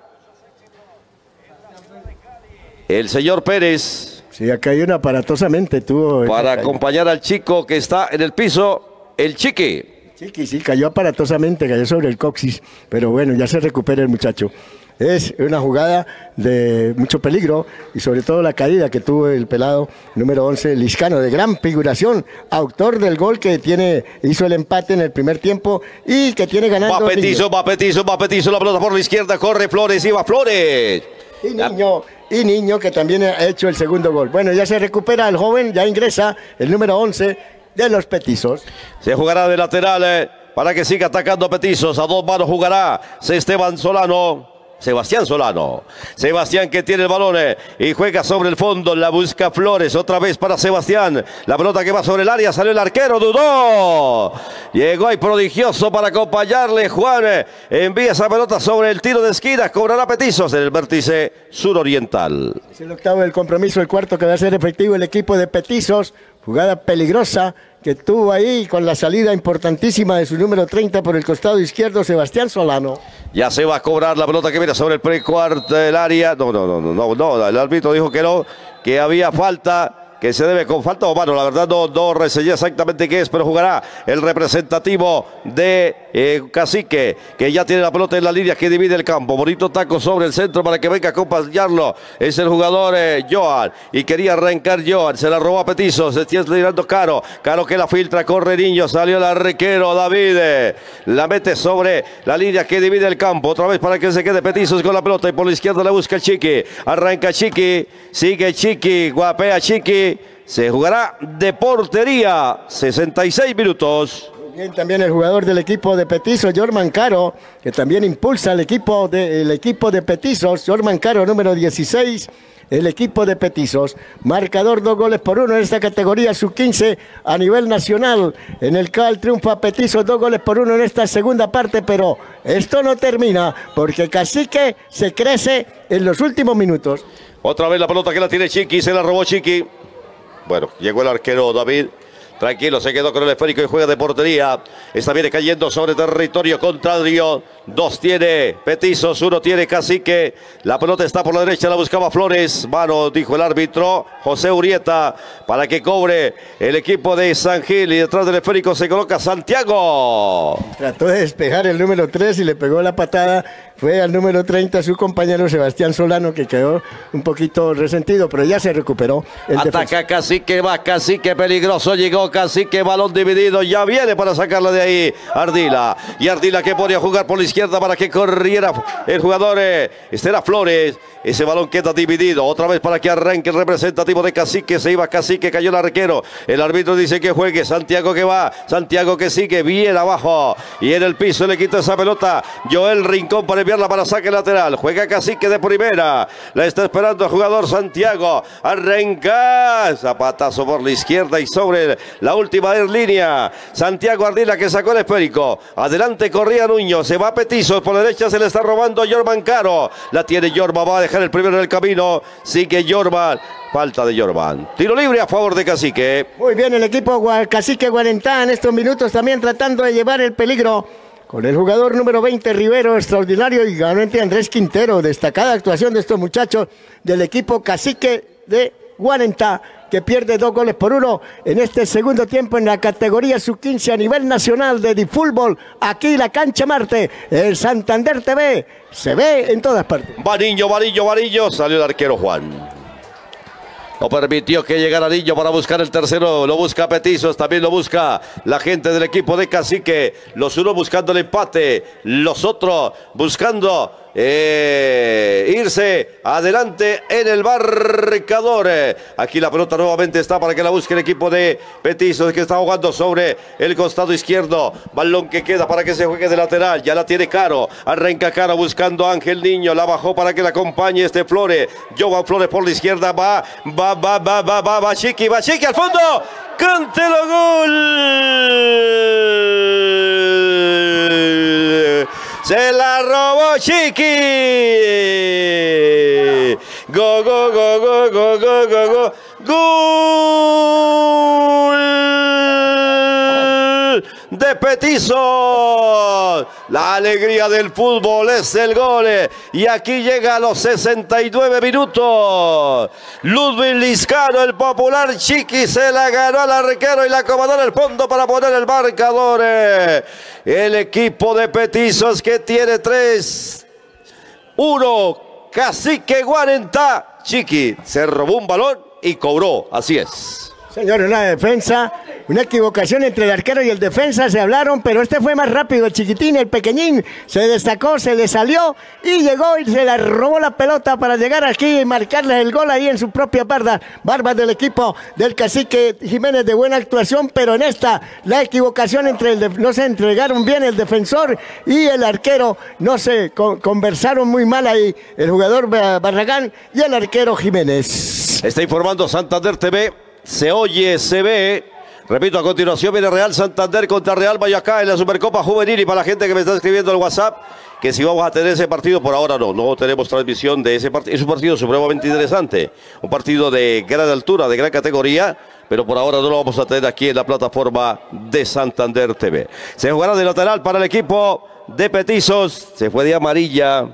El señor Pérez. Sí, acá hay una aparatosamente tuvo. Para acompañar al chico que está en el piso, el Chiqui. Chiqui, sí, cayó aparatosamente, cayó sobre el coxis, pero bueno, ya se recupera el muchacho. Es una jugada de mucho peligro y sobre todo la caída que tuvo el pelado número once, Liscano, de gran figuración, autor del gol que tiene, hizo el empate en el primer tiempo y que tiene ganando. Va Petizo, va Petizo, va Petizo, la pelota por la izquierda, corre Flores, y va Flores. Y Niño, y Niño que también ha hecho el segundo gol. Bueno, ya se recupera el joven, ya ingresa el número once de los Petizos. Se jugará de lateral eh, para que siga atacando Petizos, a dos manos jugará Esteban Solano. Sebastián Solano, Sebastián que tiene el balón eh, y juega sobre el fondo, la busca Flores, otra vez para Sebastián, la pelota que va sobre el área, salió el arquero, dudó, llegó ahí prodigioso para acompañarle, Juan eh, envía esa pelota sobre el tiro de esquina, cobrará Petizos en el vértice suroriental. Es el octavo del compromiso, el cuarto que va a ser efectivo el equipo de Petizos, jugada peligrosa que tuvo ahí con la salida importantísima de su número treinta por el costado izquierdo, Sebastián Solano. Ya se va a cobrar la pelota que viene sobre el precuarto del área. No, no, no, no, no, no, el árbitro dijo que no, que había falta, que se debe con falta o mano. La verdad no, no reseñé exactamente qué es, pero jugará el representativo de eh, Cacique, que ya tiene la pelota en la línea que divide el campo. Bonito taco sobre el centro para que venga a acompañarlo. Es el jugador eh, Johan, y quería arrancar Johan, se la robó a Petizos, se está tirando Caro, Caro que la filtra, corre Niño, salió el arquero David, la mete sobre la línea que divide el campo, otra vez para que se quede Petizos con la pelota y por la izquierda la busca el Chiqui, arranca Chiqui, sigue Chiqui, guapea Chiqui, se jugará de portería, sesenta y seis minutos. Bien, también el jugador del equipo de Petizos, Jorman Caro, que también impulsa el equipo de, el equipo de Petizos, Jorman Caro, número dieciséis, el equipo de Petizos. Marcador dos goles por uno en esta categoría sub quince a nivel nacional. En el cual triunfa Petizos dos goles por uno en esta segunda parte, pero esto no termina porque Cacique se crece en los últimos minutos. Otra vez la pelota que la tiene Chiqui, se la robó Chiqui. Bueno, llegó el arquero David. Tranquilo, se quedó con el esférico y juega de portería. Esta viene cayendo sobre territorio contrario. Dos tiene Petizos, uno tiene Cacique. La pelota está por la derecha, la buscaba Flores. Mano, dijo el árbitro José Urieta, para que cobre el equipo de San Gil. Y detrás del esférico se coloca Santiago. Trató de despejar el número tres y le pegó la patada. Fue al número treinta su compañero Sebastián Solano, que quedó un poquito resentido, pero ya se recuperó. El Ataca defensa. Cacique, va Cacique, peligroso, llegó Cacique, balón dividido, ya viene para sacarla de ahí Ardila. Y Ardila que pone a jugar por la izquierda para que corriera el jugador, eh, este era Flores. Ese balón queda dividido, otra vez para que arranque el representativo de Cacique, se iba Cacique, cayó el arquero, el árbitro dice que juegue, Santiago que va, Santiago que sigue bien abajo, y en el piso le quita esa pelota, Joel Rincón para enviarla para saque lateral, juega Cacique de primera, la está esperando el jugador Santiago, arranca, zapatazo por la izquierda y sobre la última en línea, Santiago Ardila que sacó el esférico, adelante corría Nuño, se va Petizos, por la derecha se le está robando Jorman Caro, la tiene Jorma, va a dejar el primero en el camino, sigue Jorman, falta de Jorman, tiro libre a favor de Cacique. Muy bien el equipo Cacique Guarentá en estos minutos también tratando de llevar el peligro con el jugador número veinte Rivero, extraordinario, y ganante Andrés Quintero, destacada actuación de estos muchachos del equipo Cacique de Guarentá, que pierde dos goles por uno en este segundo tiempo en la categoría sub quince a nivel nacional de Difútbol. Aquí la cancha Marte, el Santander T V, se ve en todas partes. Varillo, Varillo, Varillo, salió el arquero Juan. No permitió que llegara Niño para buscar el tercero. Lo busca Petizos, también lo busca la gente del equipo de Cacique. Los unos buscando el empate, los otros buscando eh, irse adelante en el marcador. Aquí la pelota nuevamente está para que la busque el equipo de Petizos, que está jugando sobre el costado izquierdo. Balón que queda para que se juegue de lateral. Ya la tiene Caro. Arranca Caro buscando a Ángel Niño. La bajó para que la acompañe este Flores. Jovan Flores por la izquierda. Va, va, va, va, va, va, va, Chiqui, va, Chiqui al fondo. ¡Cántelo, gol! Se la robó Chiqui. Go, go, go, go, go, go, go, go. Gol de Petizos. La alegría del fútbol es el gol. Y aquí llega a los sesenta y nueve minutos. Ludwig Liscano, el popular Chiqui, se la ganó al arquero y la acomodó en el fondo para poner el marcador. El equipo de Petizos que tiene tres uno. Cacique Guarentá. Chiqui se robó un balón y cobró. Así es. Señor, una defensa, una equivocación entre el arquero y el defensa, se hablaron, pero este fue más rápido, el chiquitín, el pequeñín, se destacó, se le salió y llegó y se la robó la pelota para llegar aquí y marcarle el gol ahí en su propia barda, barba del equipo del Cacique Jiménez, de buena actuación, pero en esta, la equivocación entre el, no se entregaron bien el defensor y el arquero, no se con, conversaron muy mal ahí, el jugador Barragán y el arquero Jiménez. Está informando Santander T V. Se oye, se ve. Repito, a continuación viene Real Santander contra Real Boyacá en la Supercopa Juvenil. Y para la gente que me está escribiendo el WhatsApp, que si vamos a tener ese partido, por ahora no, no tenemos transmisión de ese partido. Es un partido supremamente interesante, un partido de gran altura, de gran categoría, pero por ahora no lo vamos a tener aquí en la plataforma de Santander T V. Se jugará de lateral para el equipo de Petizos. Se fue de amarilla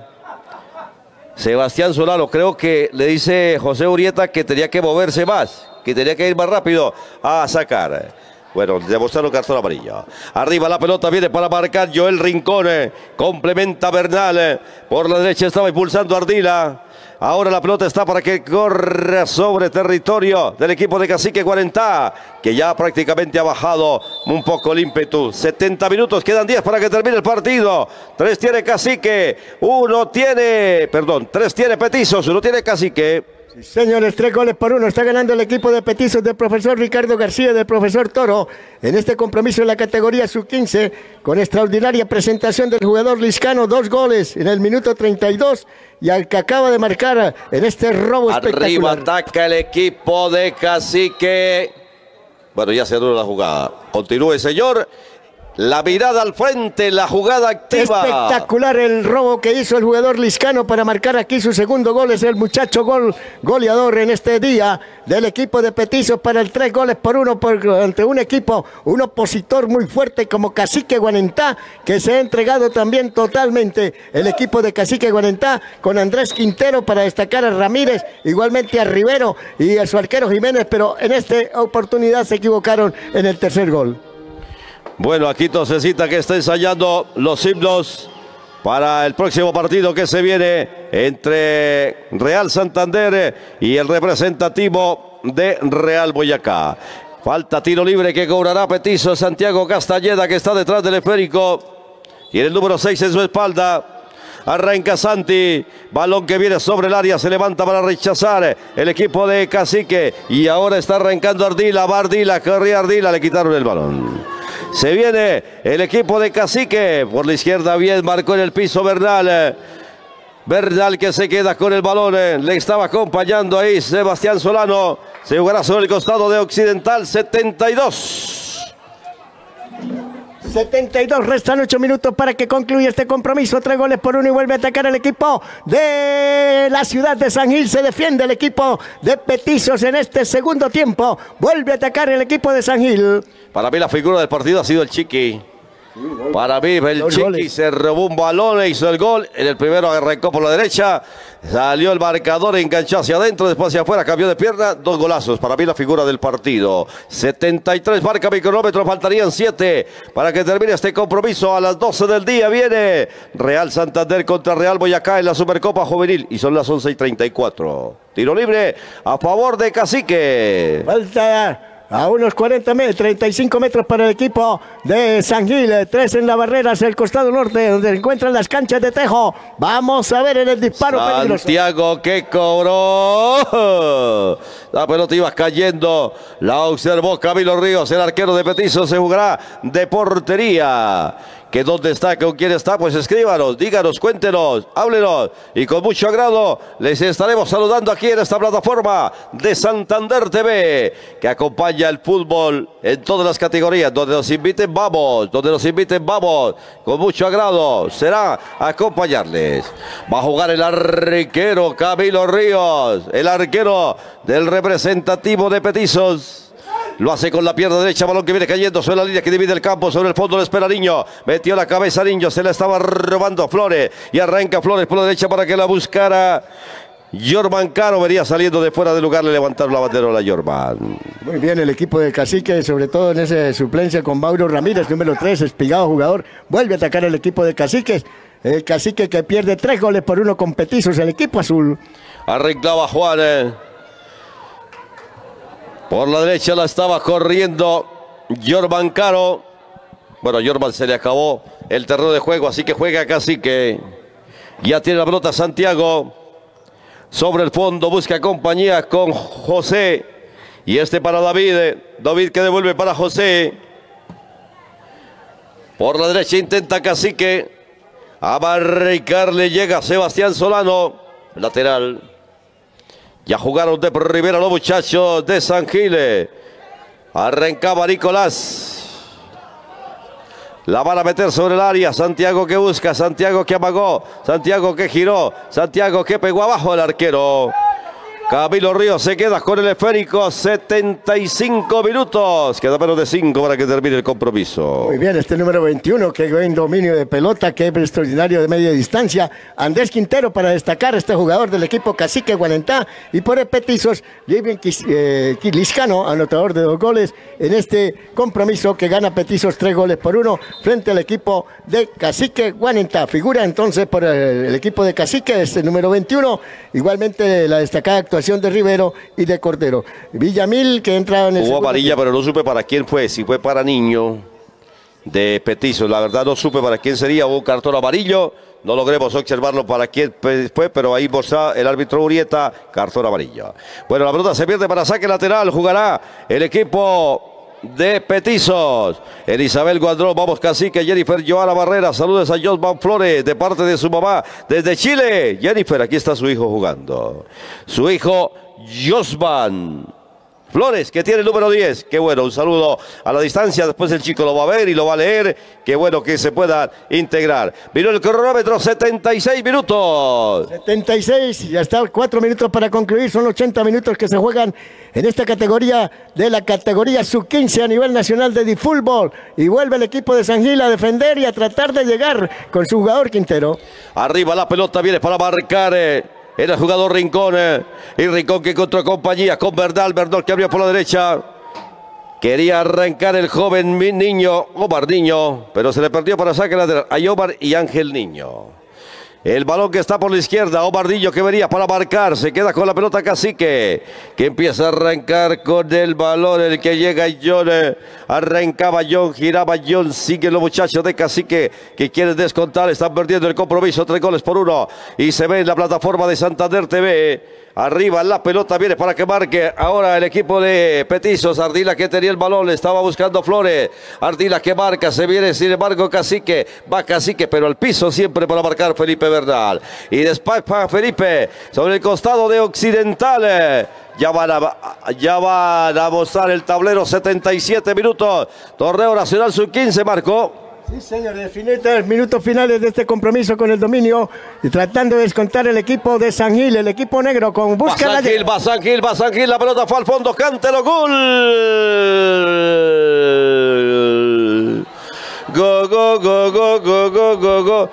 Sebastián Solano. Creo que le dice José Urieta que tenía que moverse más, que tenía que ir más rápido a sacar. Bueno, demostraron cartón amarillo. Arriba la pelota viene para marcar Joel Rincón. Eh, complementa Bernal. Eh, por la derecha estaba impulsando Ardila. Ahora la pelota está para que corra sobre territorio del equipo de Cacique Guarentá, que ya prácticamente ha bajado un poco el ímpetu. setenta minutos, quedan diez para que termine el partido. Tres tiene Cacique, uno tiene, perdón, tres tiene Petizos, uno tiene Cacique. Sí, señores, tres goles por uno. Está ganando el equipo de Petizos del profesor Ricardo García, del profesor Toro, en este compromiso en la categoría sub quince, con extraordinaria presentación del jugador Liscano. Dos goles en el minuto treinta y dos y al que acaba de marcar en este robo espectacular. Arriba ataca el equipo de Cacique. Bueno, ya se anuló la jugada. Continúe, señor. La mirada al frente, la jugada activa. Espectacular el robo que hizo el jugador Liscano para marcar aquí su segundo gol. Es el muchacho gol, goleador en este día del equipo de Petizos para el tres goles por uno por, ante un equipo, un opositor muy fuerte como Cacique Guarentá, que se ha entregado también totalmente el equipo de Cacique Guarentá con Andrés Quintero para destacar a Ramírez, igualmente a Rivero y a su arquero Jiménez, pero en esta oportunidad se equivocaron en el tercer gol. Bueno, aquí Tosecita que está ensayando los himnos para el próximo partido que se viene entre Real Santander y el representativo de Real Boyacá. Falta tiro libre que cobrará Petizos. Santiago Castañeda, que está detrás del esférico. Tiene el número seis en su espalda. Arranca Santi, balón que viene sobre el área, se levanta para rechazar el equipo de Cacique. Y ahora está arrancando Ardila, va Ardila, corría Ardila, le quitaron el balón. Se viene el equipo de Cacique. Por la izquierda bien marcó en el piso Bernal. Bernal que se queda con el balón. Le estaba acompañando ahí Sebastián Solano. Se jugará sobre el costado de Occidental. setenta y dos. setenta y dos, restan ocho minutos para que concluya este compromiso. Tres goles por uno y vuelve a atacar el equipo de la ciudad de San Gil. Se defiende el equipo de Petizos en este segundo tiempo. Vuelve a atacar el equipo de San Gil. Para mí la figura del partido ha sido el Chiqui. Para mí, el Chiqui se robó un balón e hizo el gol. En el primero arrancó por la derecha. Salió el marcador, enganchó hacia adentro, después hacia afuera, cambió de pierna. Dos golazos. Para mí, la figura del partido. setenta y tres marca mi cronómetro. Faltarían siete para que termine este compromiso. A las doce del día viene Real Santander contra Real Boyacá en la Supercopa Juvenil. Y son las once y treinta y cuatro. Tiro libre a favor de Cacique. Falta a unos cuarenta metros, treinta y cinco metros para el equipo de San Gil. Tres en la barrera hacia el costado norte, donde se encuentran las canchas de tejo. Vamos a ver en el disparo peligroso. Santiago que cobró. La pelota iba cayendo. La observó Camilo Ríos. El arquero de Petizo se jugará de portería. ¿Que dónde está? ¿Con quién está? Pues escríbanos, díganos, cuéntenos, háblenos. Y con mucho agrado les estaremos saludando aquí en esta plataforma de Santander T V, que acompaña el fútbol en todas las categorías. Donde nos inviten, vamos. Donde nos inviten, vamos. Con mucho agrado será acompañarles. Va a jugar el arquero Camilo Ríos, el arquero del representativo de Petizos. Lo hace con la pierna derecha, balón que viene cayendo sobre la línea que divide el campo, sobre el fondo le espera Niño, metió la cabeza Niño, se la estaba robando Flores, y arranca Flores por la derecha para que la buscara Jorman Caro, venía saliendo de fuera de lugar, le levantaron la banderola a Jorman. Muy bien el equipo de Cacique, sobre todo en esa suplencia con Mauro Ramírez, número tres, espigado jugador, vuelve a atacar el equipo de Caciques, el Cacique que pierde tres goles por uno con Petizos, el equipo azul. Arreglaba Juan, eh. Por la derecha la estaba corriendo Jorman Caro. Bueno, Jorman se le acabó el terreno de juego, así que juega Cacique. Ya tiene la pelota Santiago. Sobre el fondo busca compañía con José. Y este para David. David que devuelve para José. Por la derecha intenta Cacique. A barricarle llega Sebastián Solano. Lateral. Ya jugaron de primera los muchachos de San Gil. Arrancaba Nicolás. La van a meter sobre el área. Santiago que busca. Santiago que amagó. Santiago que giró. Santiago que pegó abajo el arquero. Camilo Ríos se queda con el esférico. setenta y cinco minutos. Queda menos de cinco para que termine el compromiso. Muy bien, este número veintiuno, que buen dominio de pelota, que es extraordinario de media distancia. Andrés Quintero para destacar, este jugador del equipo Cacique Guanentá. Y por el Petizos, Livien eh, Liscano, anotador de dos goles en este compromiso que gana Petizos tres goles por uno frente al equipo de Cacique Guanentá. Figura entonces por el, el equipo de Cacique, este número veintiuno. Igualmente la destacada actuación de Rivero y de Cordero. Villamil que entra en el Hubo amarilla, pero no supe para quién fue, si fue para Niño de Petizos, la verdad no supe para quién sería. Hubo un cartón amarillo, no logremos observarlo para quién fue, pero ahí mostró el árbitro Urieta, cartón amarillo. Bueno, la pelota se pierde para saque lateral, jugará el equipo de Petizos. Elizabeth Guandrón, vamos Cacique, Jennifer Joana Barrera, saludos a Josman Flores de parte de su mamá desde Chile. Jennifer, aquí está su hijo jugando. Su hijo Josman Flores, que tiene el número diez. Qué bueno, un saludo a la distancia. Después el chico lo va a ver y lo va a leer. Qué bueno que se pueda integrar. Vino el cronómetro, setenta y seis minutos. setenta y seis, ya está, cuatro minutos para concluir. Son ochenta minutos que se juegan en esta categoría de la categoría sub quince a nivel nacional de fútbol. Y vuelve el equipo de San Gil a defender y a tratar de llegar con su jugador Quintero. Arriba la pelota, viene para marcar. Eh. Era el jugador Rincón, eh, y Rincón que encontró compañía con Bernal, Bernal que abrió por la derecha. Quería arrancar el joven Niño, Omar Niño, pero se le perdió para saque lateral a Omar y Ángel Niño. El balón que está por la izquierda, Omar Niño que venía para marcar, se queda con la pelota Cacique, que empieza a arrancar con el balón, el que llega John, eh, arrancaba John, giraba John, siguen los muchachos de Cacique que quieren descontar, están perdiendo el compromiso, tres goles por uno, y se ve en la plataforma de Santander T V. Arriba la pelota viene para que marque ahora el equipo de Petizos. Ardila que tenía el balón, le estaba buscando Flores. Ardila que marca, se viene sin embargo Cacique. Va Cacique, pero al piso siempre para marcar Felipe Bernal. Y después para Felipe sobre el costado de Occidental. Ya van, a, ya van a mostrar el tablero, setenta y siete minutos. Torneo Nacional sub quince, Marco. Sí, señor, definitivamente minutos finales de este compromiso con el dominio y tratando de descontar el equipo de San Gil, el equipo negro con busca va San Gil, va San Gil, va San Gil, la pelota fue al fondo, cántelo, gol. Go, go, go, go, go, go, go, go.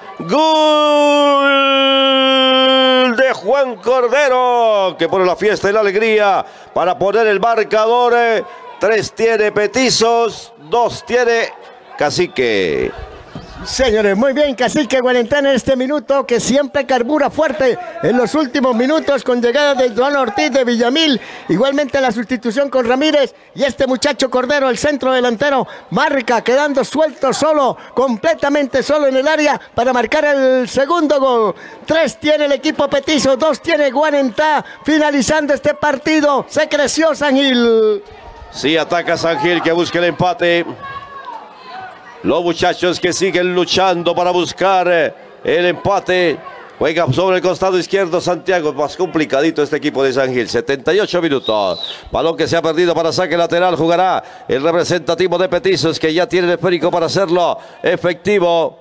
Gol de Juan Cordero, que pone la fiesta y la alegría para poner el marcador. Tres tiene Petizos, dos tiene Cacique. Señores, muy bien, Cacique Guarentá en este minuto, que siempre carbura fuerte en los últimos minutos con llegada de Joan Ortiz de Villamil, igualmente la sustitución con Ramírez, y este muchacho Cordero, el centro delantero, marca quedando suelto solo, completamente solo en el área para marcar el segundo gol. Tres tiene el equipo Petizo, dos tiene Guarentá, finalizando este partido, se creció San Gil. Sí, ataca San Gil, que busca el empate. Los muchachos que siguen luchando para buscar el empate. Juega sobre el costado izquierdo Santiago. Más complicadito este equipo de San Gil. setenta y ocho minutos. Balón que se ha perdido para saque lateral. Jugará el representativo de Petizos, que ya tiene el esférico para hacerlo efectivo.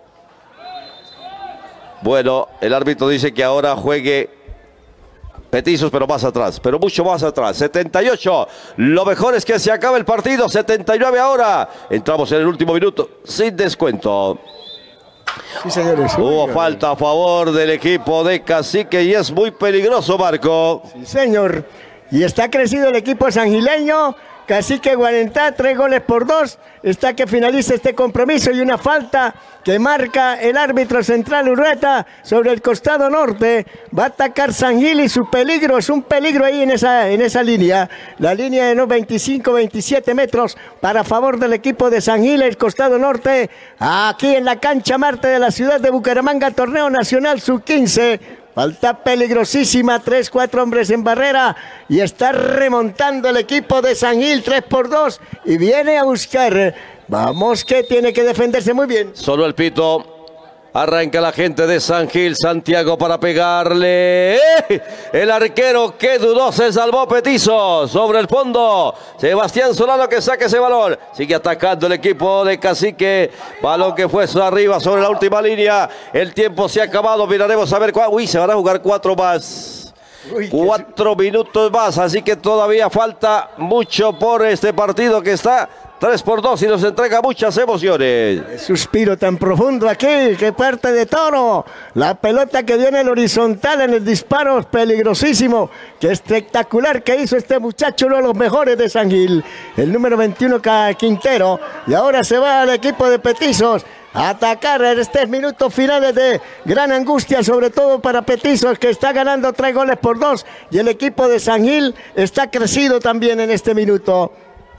Bueno, el árbitro dice que ahora juegue Petizos, pero más atrás, pero mucho más atrás. setenta y ocho, lo mejor es que se acabe el partido. setenta y nueve ahora, entramos en el último minuto, sin descuento. Sí, señores. Hubo falta a favor del equipo de Cacique y es muy peligroso, Marco. Sí, señor, y está crecido el equipo sangileño. Cacique Guarentá, tres goles por dos, está que finaliza este compromiso, y una falta que marca el árbitro central Urrueta sobre el costado norte. Va a atacar San Gil y su peligro, es un peligro ahí en esa, en esa línea, la línea de unos veinticinco, veintisiete metros para favor del equipo de San Gil, el costado norte, aquí en la cancha Marte de la ciudad de Bucaramanga, torneo nacional sub quince. Falta peligrosísima, tres, cuatro hombres en barrera, y está remontando el equipo de San Gil, tres por dos, y viene a buscar. Vamos, que tiene que defenderse muy bien. Solo el pito. Arranca la gente de San Gil, Santiago para pegarle. ¡Eh! El arquero que dudó, se salvó Petizo. Sobre el fondo, Sebastián Solano que saca ese balón. Sigue atacando el equipo de Cacique. Balón que fue arriba sobre la última línea. El tiempo se ha acabado, miraremos a ver cuál. Uy, se van a jugar cuatro más. Uy, cuatro minutos más, así que todavía falta mucho por este partido que está tres por dos y nos entrega muchas emociones. Qué suspiro tan profundo aquí, que parte de Toro. La pelota que dio en el horizontal en el disparo peligrosísimo. Qué espectacular que hizo este muchacho, uno de los mejores de San Gil. El número veintiuno, Quintero. Y ahora se va al equipo de Petizos a atacar en estos minutos finales de gran angustia, sobre todo para Petizos, que está ganando tres goles por dos. Y el equipo de San Gil está crecido también en este minuto.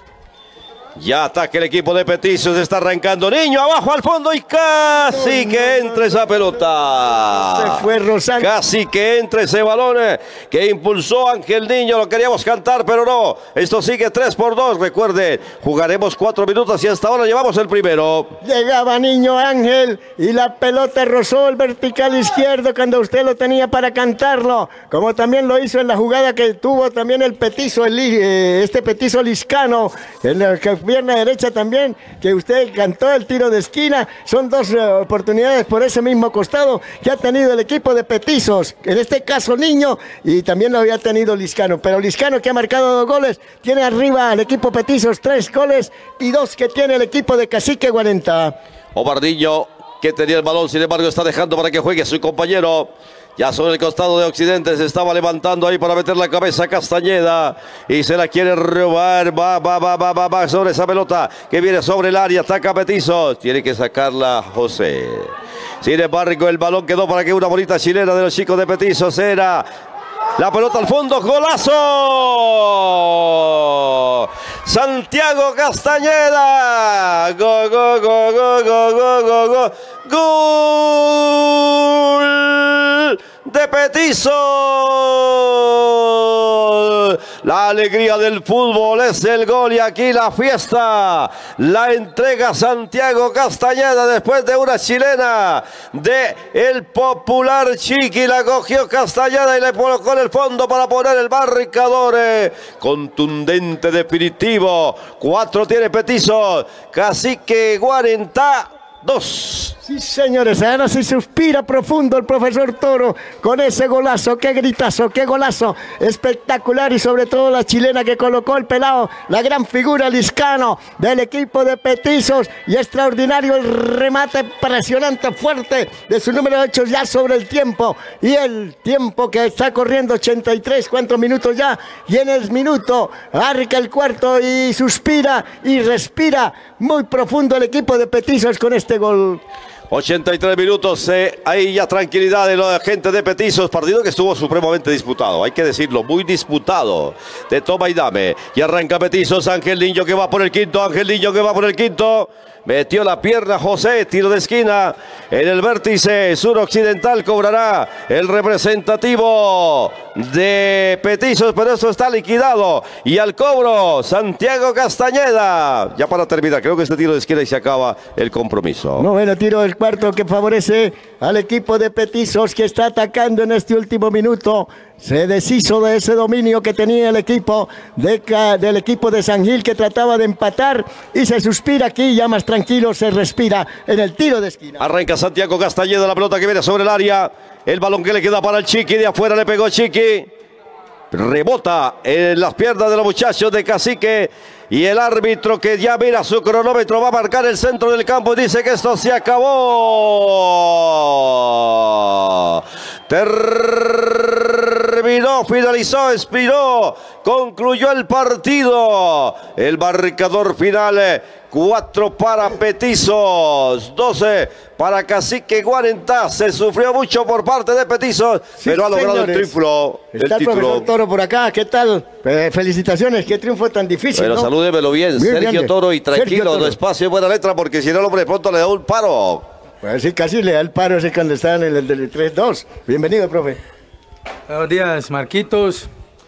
Ya ataca el equipo de Petizos, está arrancando Niño abajo al fondo y casi que entre esa pelota. Se fue Rosán. Casi que entre ese balón que impulsó Ángel Niño, lo queríamos cantar, pero no. Esto sigue tres por dos, recuerden, jugaremos cuatro minutos y hasta ahora llevamos el primero. Llegaba Niño Ángel y la pelota rozó el vertical izquierdo cuando usted lo tenía para cantarlo, como también lo hizo en la jugada que tuvo también el Petizo, el, este Petizo Liscano, en el que pierna derecha también, que usted cantó el tiro de esquina. Son dos uh, oportunidades por ese mismo costado que ha tenido el equipo de Petizos, en este caso Niño, y también lo había tenido Liscano, pero Liscano, que ha marcado dos goles, tiene arriba al equipo Petizos tres goles y dos que tiene el equipo de Cacique Guarentá. Obardiño, que tenía el balón, sin embargo está dejando para que juegue su compañero. Ya sobre el costado de Occidente se estaba levantando ahí para meter la cabeza Castañeda y se la quiere robar. Va, va, va, va, va, va sobre esa pelota que viene sobre el área. Ataca Petizos. Tiene que sacarla José. Sin embargo, el balón quedó para que una bonita chilena de los chicos de Petizos era la pelota al fondo. ¡Golazo! Santiago Castañeda. Go, go, go, go, go, go, go, go. ¡Gol de Petizos! La alegría del fútbol es el gol y aquí la fiesta la entrega Santiago Castañeda después de una chilena de el popular Chiqui. La cogió Castañeda y le colocó en el fondo para poner el marcador eh, contundente, definitivo. Cuatro tiene Petizos, Cacique Guarentá dos. Sí, señores, ahora sí suspira profundo el profesor Toro con ese golazo, qué gritazo, qué golazo, espectacular, y sobre todo la chilena que colocó el pelado, la gran figura Liscano del equipo de Petizos, y extraordinario el remate impresionante, fuerte de su número ocho ya sobre el tiempo, y el tiempo que está corriendo, ochenta y tres, ¿cuántos minutos ya? Y en el minuto arca el cuarto y suspira y respira muy profundo el equipo de Petizos con este gol. ochenta y tres minutos, eh, hay ya tranquilidad de la gente de Petizos, partido que estuvo supremamente disputado, hay que decirlo, muy disputado, de toma y dame, y arranca Petizos, Ángel Niño que va por el quinto, Ángel Niño que va por el quinto, metió la pierna José, tiro de esquina, en el vértice suroccidental cobrará el representativo de Petizos, pero esto está liquidado, y al cobro, Santiago Castañeda, ya para terminar, creo que este tiro de esquina y se acaba el compromiso. No, bueno, tiro del cuarto que favorece al equipo de Petizos que está atacando en este último minuto. Se deshizo de ese dominio que tenía el equipo de, del equipo de San Gil, que trataba de empatar, y se suspira aquí, ya más tranquilo se respira en el tiro de esquina. Arranca Santiago Castañeda, la pelota que viene sobre el área, el balón que le queda para el Chiqui, de afuera le pegó Chiqui, rebota en las piernas de los muchachos de Cacique, y el árbitro, que ya mira su cronómetro, va a marcar el centro del campo y dice que esto se acabó. Terminó, finalizó, expiró, concluyó el partido. El marcador final, cuatro para Petizos, doce para Cacique Guarentá. Se sufrió mucho por parte de Petizos, sí, pero ha logrado señores. el triunfo. Está el, el profesor Toro por acá, ¿qué tal? Eh, felicitaciones, qué triunfo tan difícil. Pero ¿no? Salúdemelo bien, bien Sergio bien, Toro, y tranquilo, Toro. despacio y buena letra, porque si no el hombre de pronto le da un paro. Pues sí, casi le da el paro ese cuando está en el del tres dos. Bienvenido, profe. Buenos días, Marquitos.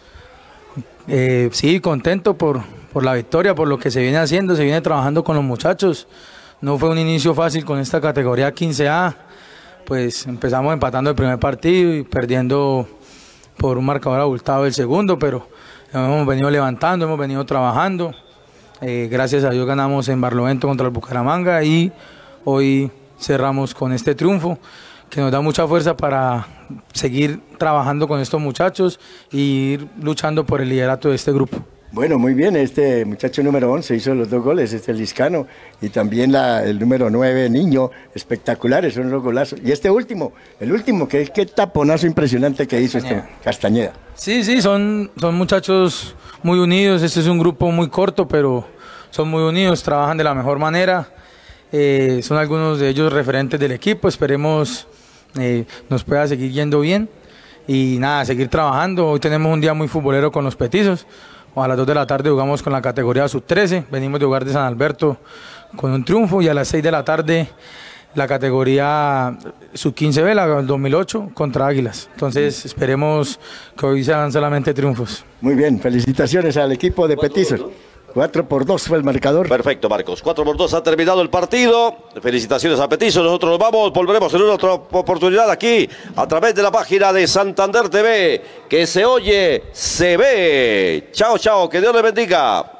Eh, sí, contento por, por la victoria, por lo que se viene haciendo, se viene trabajando con los muchachos. No fue un inicio fácil con esta categoría quince A. Pues empezamos empatando el primer partido y perdiendo por un marcador abultado el segundo, pero hemos venido levantando, hemos venido trabajando. Eh, gracias a Dios ganamos en Barlovento contra el Bucaramanga, y hoy cerramos con este triunfo que nos da mucha fuerza para seguir trabajando con estos muchachos y ir luchando por el liderato de este grupo. Bueno, muy bien, este muchacho número once hizo los dos goles, este Liscano, y también la, el número nueve, Niño, espectaculares, son los golazos. Y este último, el último, que qué taponazo impresionante que hizo Castañeda. este Castañeda. Sí, sí, son, son muchachos muy unidos, este es un grupo muy corto, pero son muy unidos, trabajan de la mejor manera. Eh, son algunos de ellos referentes del equipo, esperemos eh, nos pueda seguir yendo bien y nada, seguir trabajando. Hoy tenemos un día muy futbolero con los Petizos, a las dos de la tarde jugamos con la categoría sub trece, venimos de jugar de San Alberto con un triunfo, y a las seis de la tarde la categoría sub quince B, la dos mil ocho, contra Águilas. Entonces esperemos que hoy sean solamente triunfos. Muy bien, felicitaciones al equipo de Petizos. cuatro por dos fue el marcador. Perfecto, Marcos. cuatro por dos ha terminado el partido. Felicitaciones a Petizos. Nosotros nos vamos. Volveremos en una otra oportunidad aquí a través de la página de Santander T V. Que se oye, se ve. Chao, chao. Que Dios les bendiga.